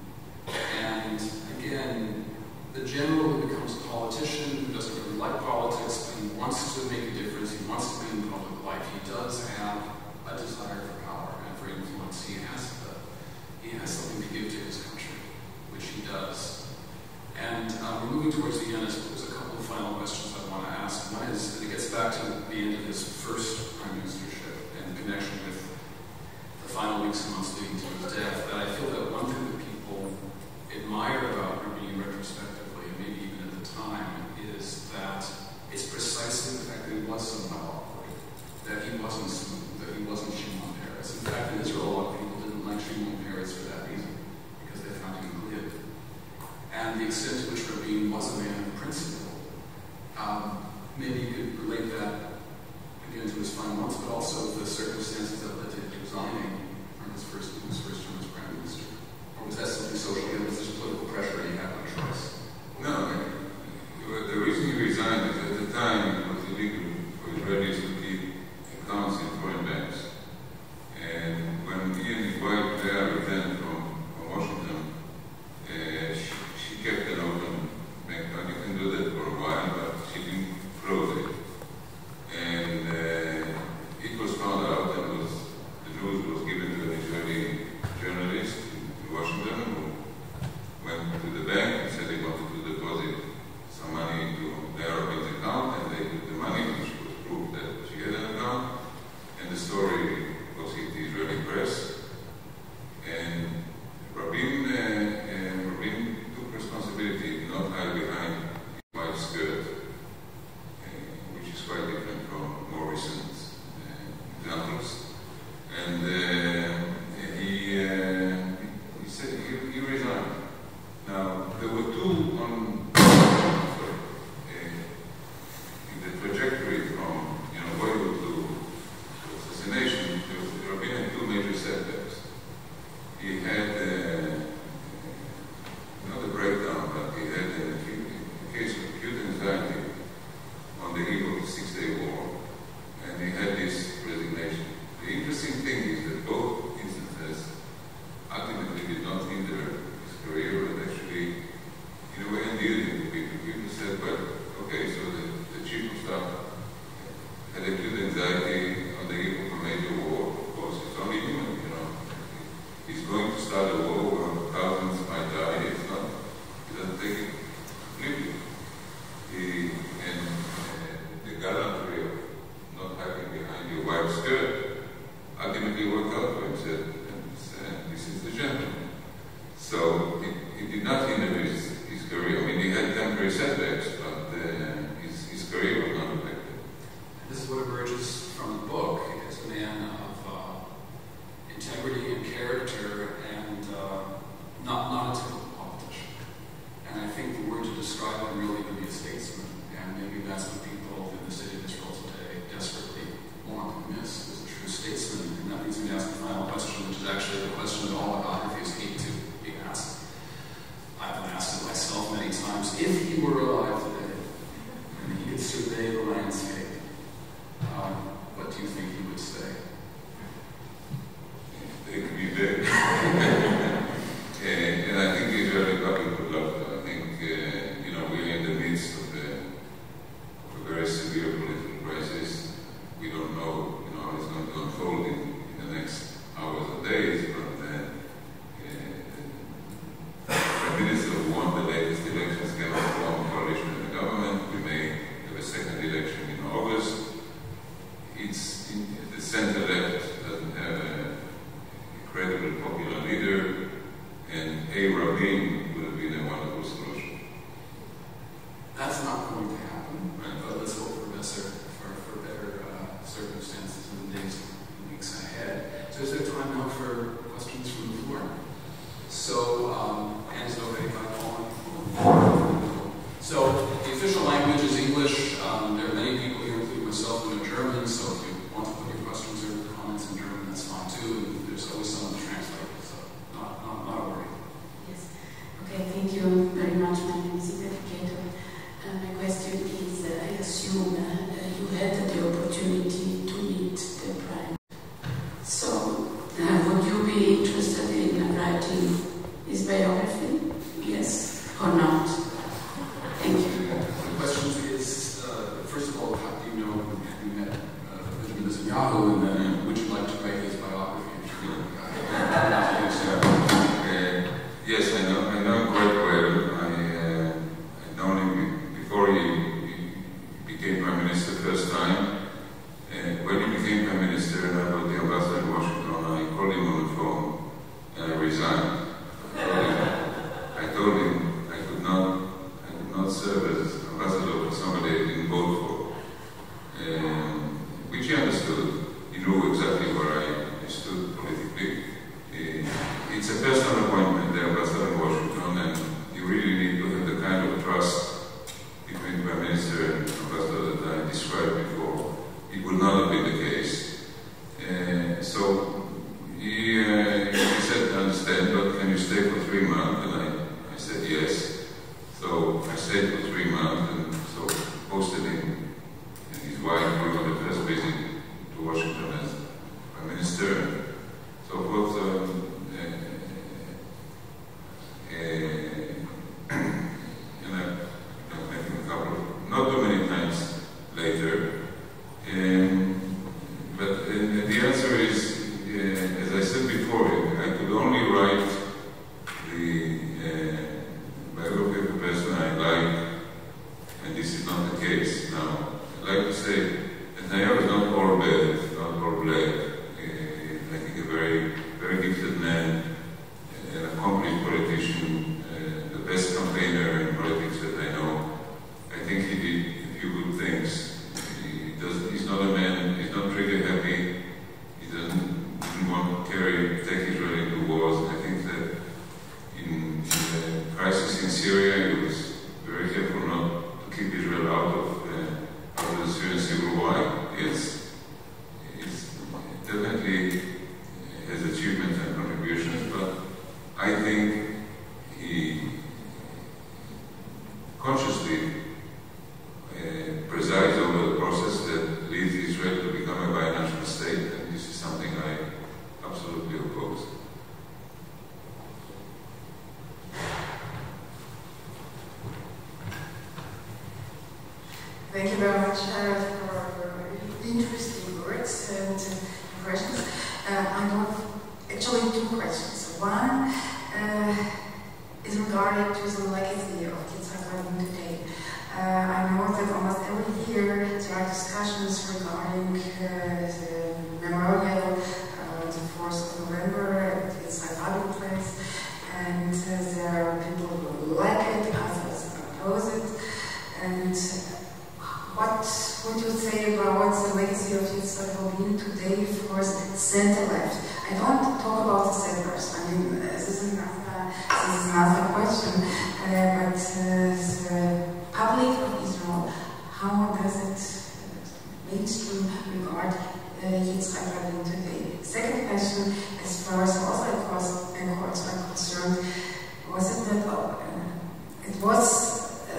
and again, the general who becomes a politician, who doesn't really like politics, but he wants to make a difference, he wants to be in public life, he does have a desire for power and for influence. He has something to give to his country, which he does. And we're moving towards the end, so there's a couple of final questions I want to ask. One is that it gets back to the end of his first prime ministership and the connection with the final weeks and months leading to his death. But I feel that one thing that people admire about Rabin retrospectively, and maybe even at the time, is that it's precisely the fact that he was somehow awkward, that he wasn't smooth, that he wasn't Shimon Peres. In fact, in Israel, a lot of people didn't like Shimon Peres for that reason, because they found him glib. And the extent to which Rabin was a man of principle, maybe you could relate that again to his final months, but also the circumstances that led to him resigning from his first term as prime minister. Or was that something social? Was there political pressure and he had no choice? No, the reason he resigned is at the time it was illegal for Israelis to keep accounts in foreign banks. And when he and his wife Leah returned from Washington, she kept an open bank account. You can do that for a while, but she didn't close it. And it was found out, and the news was given to an Israeli journalist in Washington who went to the bank and said he wanted to deposit some money into Neue Rabin's account, and they took the money, which was proof that she had an account, and the story was hit the Israeli press. And Rabin took responsibility to not hide behind his wife's skirt, which is quite different from more recent examples. And he said he resigned. Now, there were two in the trajectory from boyhood to assassination. Rabin had two major setbacks. He had not a breakdown, but he had a case of acute anxiety on the eve of the 6-Day War, and he had this resignation. The interesting thing is that both instances ultimately did not hinder his career, but actually, in a way, endeared him to people. People said, well, okay, so the chief of staff had acute anxiety on the eve of a major war. Of course, it's only human, He's going to start a war where thousands might die. He doesn't take it completely. And the gallantry of not hiding behind your wife's skirt ultimately worked out for him. Said, this is the gentleman. So it did not hinder his career. I mean, he had temporary setbacks, but his career was not affected. This is what emerges from the book. As a man of integrity and character, and not a typical politician. And I think the word to describe him really would be a statesman. And maybe that's what people in the city of Israel today desperately want to miss, is a true statesman. And that leads me to ask the final question, which is actually the question that all biographies hate to be asked. I've been asked it myself many times if he were alive today and he could survey the landscape, what do you think he would say? They could be big. And I think the Israeli public would love that. I think, we're in the midst of a very severe political crisis. We don't know, how it's going to unfold in the next hours or days, but the Prime Minister who won the latest elections cannot form a coalition in the government. We may have a second election in August. It's the center-left doesn't have a credible popular leader, and Rabin would have been a wonderful solution. That's not going to happen, but let's hope for better circumstances in the days and weeks ahead. So is there time now for questions from the floor? So, hands nobody by calling. So, the official language is English. There are many people here, including myself, who are German, so if you want to put your questions or comments in German, that's fine too. And there's always someone to translate, so not a worry. Yes. Okay, thank you very much. My name is Ida. My question is, I assume you had the opportunity to meet the Prime. So, would you be interested in writing his biography? Yes or not? Thank you. The question is, first of all, how do you know, have you met Benjamin Netanyahu, and then would you like to write his biography? Yes, I know him quite well. I'd known him before he became Prime Minister the first time. When he became Prime Minister and I was the ambassador in Washington, I called him on the phone and I resigned. I told him I could not serve as ambassador for somebody I didn't vote for. Which he understood. He knew exactly where I stood politically. It's a personal appointment, the ambassador in Washington, and you really need to have the kind of trust between Prime Minister and ambassador that I described before. It would not have been the case. So he said, I understand, but can you stay for 3 months? And I said yes. So I stayed for 3 months, and so posted him and his wife going on the first visit to Washington as Prime Minister, and so forth. And I think a couple, not too many times later. But the answer is, as I said before, I could only write the biography of a person I like, and this is not the case now. I'd like to say that Neue is not all bad, not all black. I think a very, very gifted man, an accomplished politician, the best campaigner in politics that I know. I think he did a few good things. He's not a man, he's not trigger happy, he didn't want to take Israel into wars. I think that in the crisis in Syria, he was very careful not to keep Israel out of the Syrian civil war. It's definitely his achievements and contributions, but I think he consciously presides over the process that leads Israel to become a binational state, and this is something I absolutely oppose. Thank you very much for your interesting words and impressions. I have actually 2 questions. One is regarding to the legacy of Jitzchak Rabin today. I know that almost every year there are discussions regarding the memorial, the 4th of November at the Synagoge place, and there are people who like it, others oppose it. And what would you say about the legacy of Jitzchak Rabin today for the center-left? I don't talk about the settlers. I mean, this is another question. But the public of Israel, how does it mainstream regard Jitzchak Rabin today? Second question, as far as also courts are concerned, was it that it was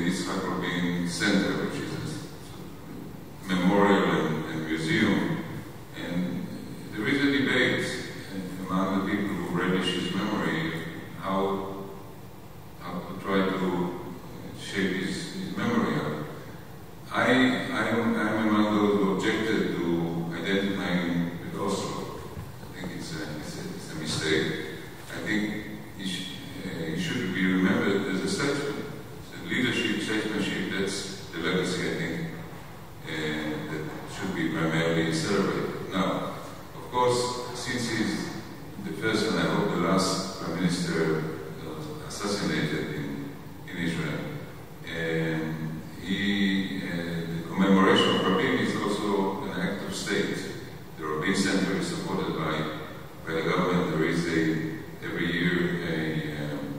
Jitzchak Rabin Center, which is a memorial and museum. And there is a debate among the people who relish his memory how to try to shape his memory up. I'm among those who objected to identifying with Oslo. I think it's a mistake. I think he should be remembered as a statesman. So leadership, statesmanship, that's the legacy, I think, that should be primarily celebrated. Now, of course, since he's the first and I hope the last Prime Minister assassinated in Israel, and the commemoration of Rabin is also an act of state. The Rabin Center is supported by the government. There is every year a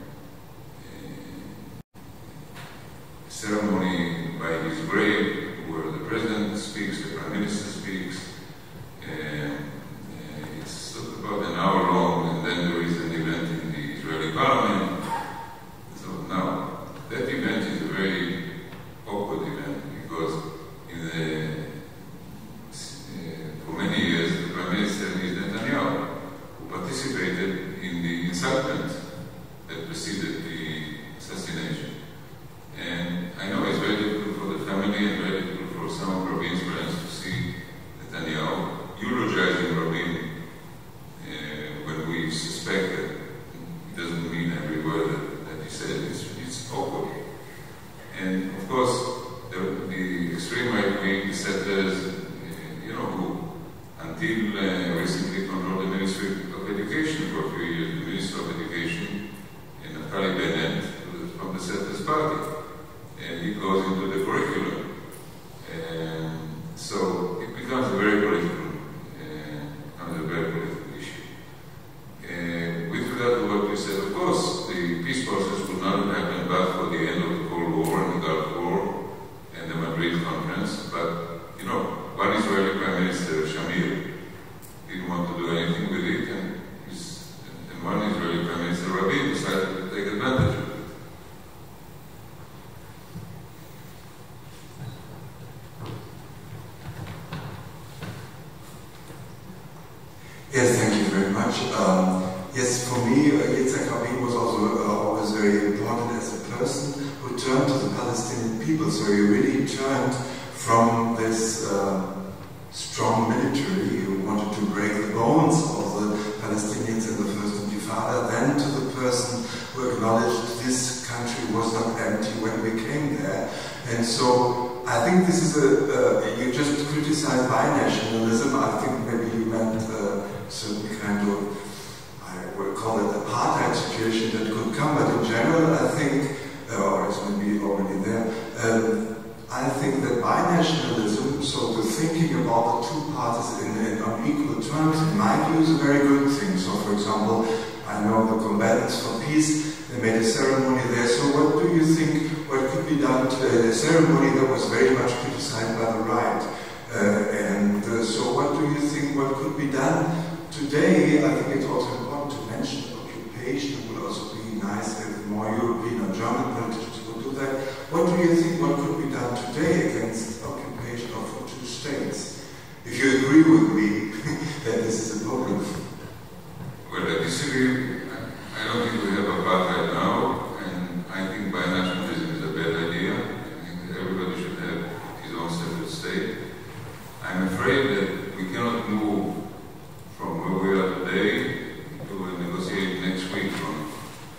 ceremony by his grave where the president speaks, the prime minister speaks, and it's about an hour long, and then there is an event in the Israeli Parliament. So now, that event is a very awkward event because for many years the prime minister is Netanyahu, who participated in the incitement that preceded the assassination. And I know it's very difficult for the family and very difficult for some of Rabin's friends to see Netanyahu eulogizing Rabin when we suspect that he doesn't mean every word that he said. It's awkward. And of course, the extreme right-wing dissenters, who until recently controlled the Ministry of Education for a few years, the Minister of Education, Naftali Bennett, from the Settlers Party. And he goes into the curriculum. And so it becomes a very political issue. With regard to what you said, of course, the peace process would not have happened but for the end of the Cold War and the Gulf War and the Madrid Conference. But, one Israeli Prime Minister, Shamir, didn't want to do anything with it, and one Israeli Prime Minister, Rabin, decided to take advantage of it. Yes, thank you very much. Yes, for me, Jitzchak Rabin was also always very important as a person who turned to the Palestinian people. So he really turned from this strong military who wanted to break the bones of the Palestinians in the first intifada, then to the person who acknowledged this country was not empty when we came there. And so I think this is you just criticized binationalism. I think maybe you meant certain kind of, I would call it apartheid situation that could come, but in general I think, or it's maybe already there, I think that binationalism, so the thinking about the two parties on equal terms, in my view, is a very good thing. So, for example, I know the combatants for peace, they made a ceremony there. So what do you think, what could be done today? A ceremony that was very much criticized by the right. So what do you think, what could be done today? I think it's also important to mention occupation. It would also be nice if more European or German politicians would do that. What do you think, what could be done today against occupation of for two states? If you agree with me that this is a problem. Well, I disagree. I don't think we have apartheid now, and I think binationalism is a bad idea. I think everybody should have his own separate state. I'm afraid that we cannot move from where we are today to negotiate next week from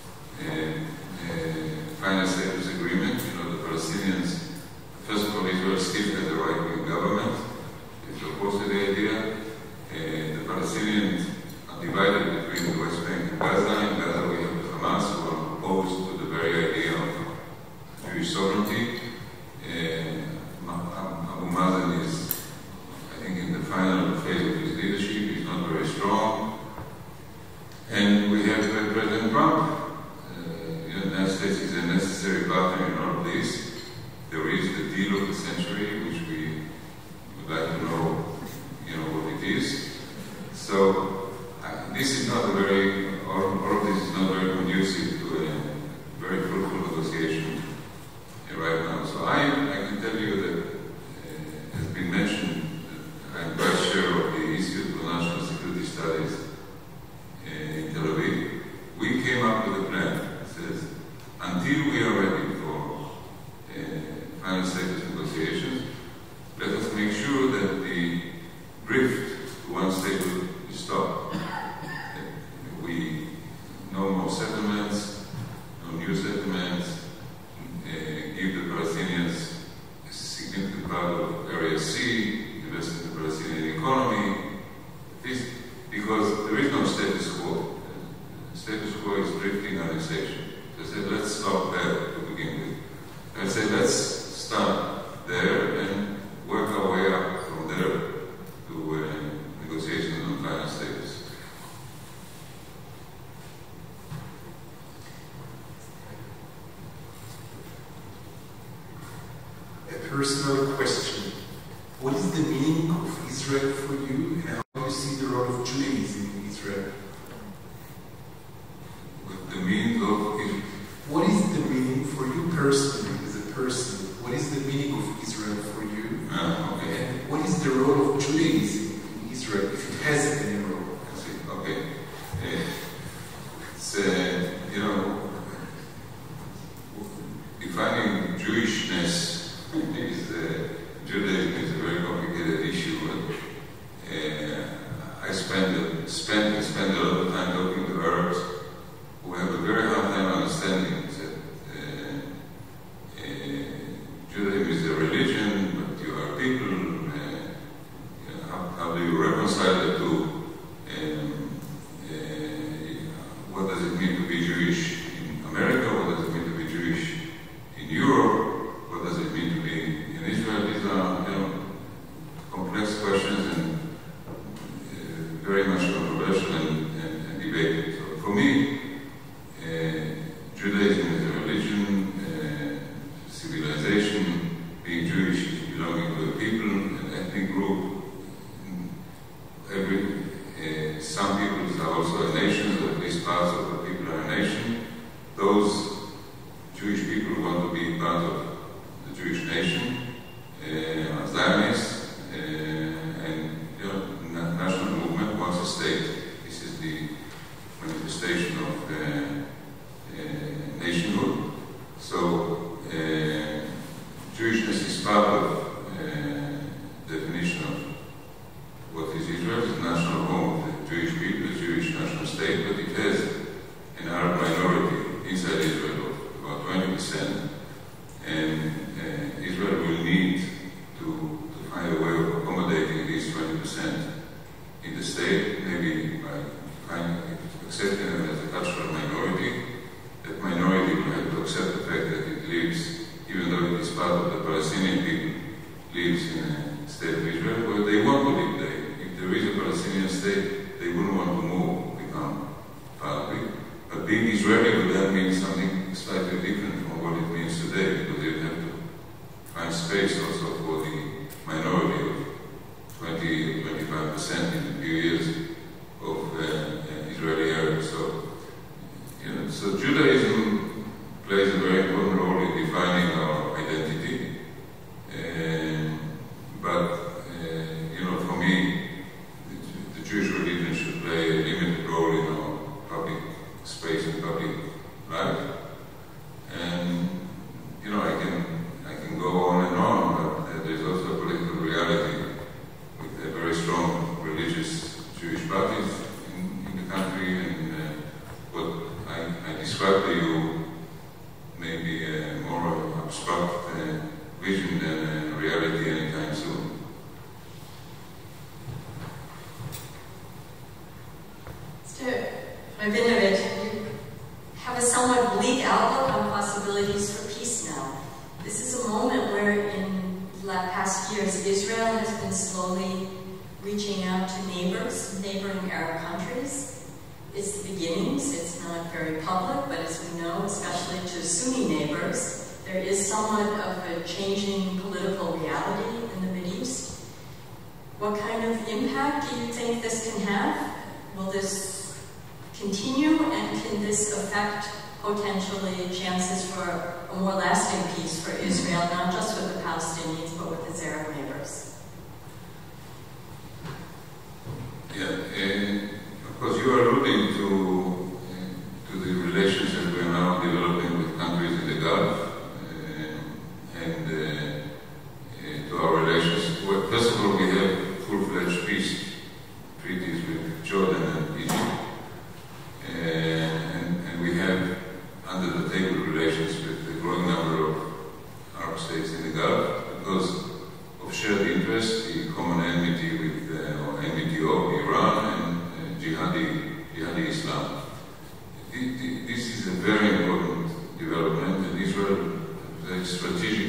final status agreement. The Palestinians, first of all, Israel still has a right-wing government. It's opposed to the idea. The Palestinians are divided between the West Bank and Gaza. In Gaza we have the Hamas, who are opposed to the very idea of Jewish sovereignty. Abu Mazen is, I think, in the final phase of his leadership. He's not very strong. And we have President Trump. The United States is a necessary partner in all of this. There is the deal of the century, which we would like to know, what it is. So this is not a very, all of this is not very conducive to a very fruitful negotiation right now. final status negotiations, let us make sure that the drift to one state will stop. We no more settlements, no new settlements, give the Palestinians a significant part of Area C, invest in the Palestinian economy, because there is no status quo. Status quo is drifting annexation. They said, let's stop there to begin with. I said, let's start there and work our way up from there to negotiations on final status. A personal question. What is the meaning of Israel for you, and how do you see the role of Judaism in Israel? The meaning of Israel. What is the meaning for you personally, as a person? What is the meaning of Israel for you? Okay. And what is the role of Judaism in Israel, if it has any role? I see. Okay. It's, defining Jewishness is, Judaism is a very complicated issue. I spend a lot of time talking to Arabs who have a very hard time understanding that Judaism is a religion, but you are people. How do you reconcile the two? What does it mean to be Jewish in America? What does it mean to be Jewish in Europe? What does it mean to be in Israel? These are complex questions and very much controversial and debated. So for me, Judaism is a religion, civilization. Being Jewish is belonging to a people, an ethnic group. Some peoples are also a nation, so at least parts of the people are a nation. Those Jewish people who want to be part of the Jewish nation are Zionists, and national movement wants a state. This is the manifestation of nationhood. So Jewishness is part of definition of what is Israel, is national home of the Jewish people, the Jewish national state, but it has an Arab minority inside Israel of about 20%, and Israel will need to find a way of accommodating these 20% in the state, maybe by accepting them as a cultural minority. That minority will have to accept the fact that it lives, even though it is part of the Palestinian people, lives in a state of Israel, where they want to live there. If there is a Palestinian state, they wouldn't want to move, become part of it. But being Israeli would that mean something slightly different from what it means today, because you'd have to find space also for the minority of 20 or 25% in a few years of Israeli Arabs. So Judaism plays a very important role in defining our identity. But for me, the Jewish religion should play a limited role in our public space and public life. And I can go on and on, but there's also a political reality with a very strong religious Jewish parties in the country, and what I described to you may be a more abstract vision than a reality anytime soon. Mr. Rabinovich, you have a somewhat bleak outlook on possibilities for peace now. This is a moment where in the past years Israel has been slowly reaching out to neighboring Arab countries. It's the beginnings, it's not very public, but as we know, especially to Sunni neighbors, there is somewhat of a changing political reality in the Mideast. What kind of impact do you think this can have? Will this continue, and can this affect potentially chances for a more lasting peace for Israel, not just with the Palestinians, but with its Arab neighbors? Yeah, of course you are alluding to the relations that we are now developing with countries in the Gulf, and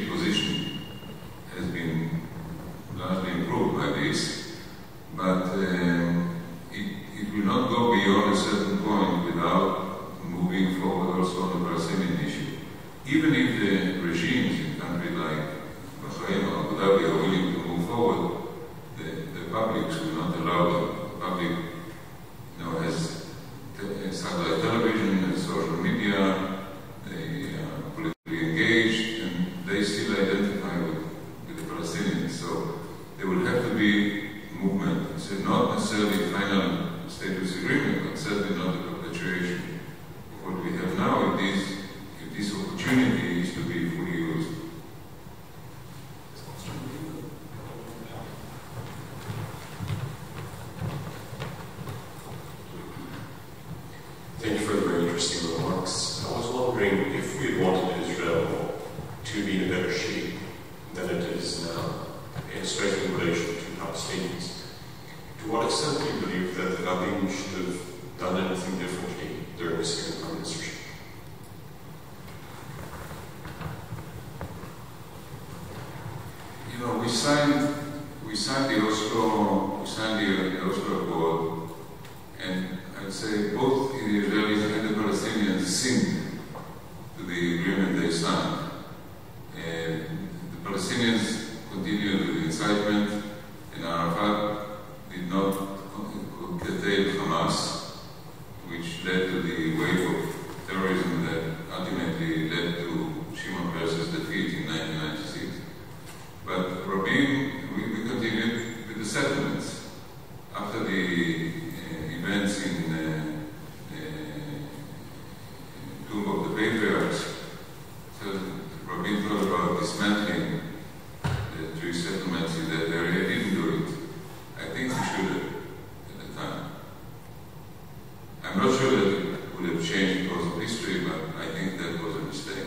strategic position has been largely improved by this, but it will not go beyond a certain point without moving forward also on the Palestinian issue. Even if the regimes in countries like Bahrain or Abu Dhabi are willing to move forward, the publics will not allow them. The public, has satellite television and social media, they are politically engaged, and they still identify with the Palestinians. So there will have to be movement. So not necessarily final status agreement, but certainly not the perpetuation of what we have now, if this opportunity is to be fully used. Thank you for the very interesting remarks. I was wondering if we had wanted Israel to be in a better shape than it is now, especially in relation to Palestinians. To what extent do you believe that Rabin should have done anything differently during his second prime ministership? We signed the Oslo Accord, and I'd say both the Israelis and the Palestinians signed to the agreement they signed. And the Palestinians continued with the incitement, and Arafat did not curtail Hamas, which led to the wave of terrorism that ultimately led to Shimon Peres's defeat in 1996. But Rabin, we continued with the settlements. After the events in Tomb of the Patriarchs, so Rabin thought about dismantling the Jewish settlements in that area. He didn't do it. I think he should have at the time. I'm not sure that it would have changed because of history, but I think that was a mistake.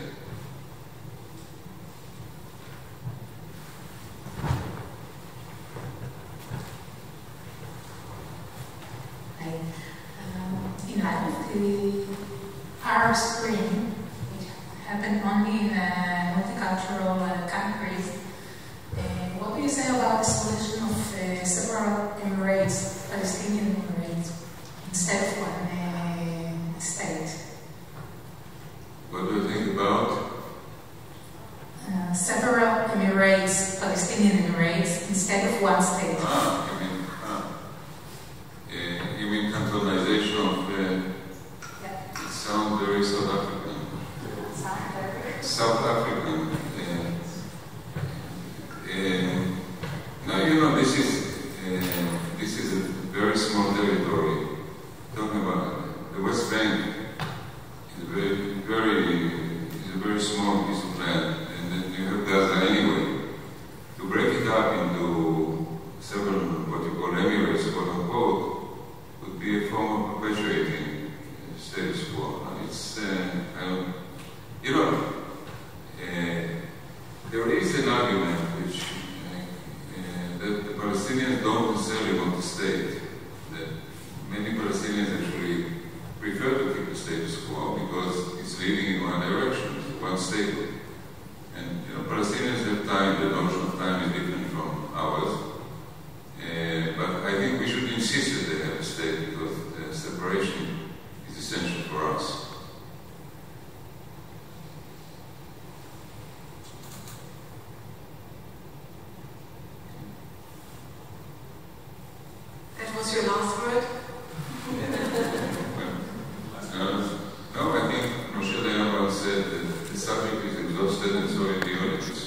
In light of the Arab Spring, which happened only in multicultural countries, what do you say about the solution of several emirates, Palestinian emirates, instead of one state? What do you think about? Several emirates, Palestinian emirates, instead of one state. You mean cantonization of it sounds very South African. South African. Now this is a very small territory. Talking about the West Bank is a very small piece of land, and then you have Gaza anyway. To break it up into several what you call emirates, quote unquote, would be a form of perpetuating status quo. It's, there is an argument which that the Palestinians don't necessarily want to state. That many Palestinians actually prefer to keep the status quo because it's leading in one direction, one state. And Palestinians have time. The notion of time is different from ours. But I think we should insist that they have a state because the separation is essential for us. That was your last word? No, I think Moshe Dayan once said that the subject is exhausted and so is the audience.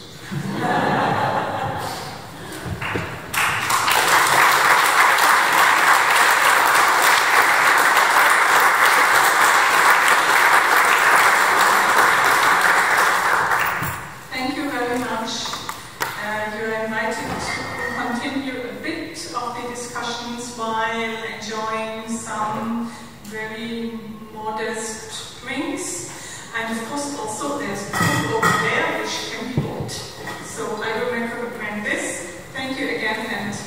So I will recommend this. Thank you again, and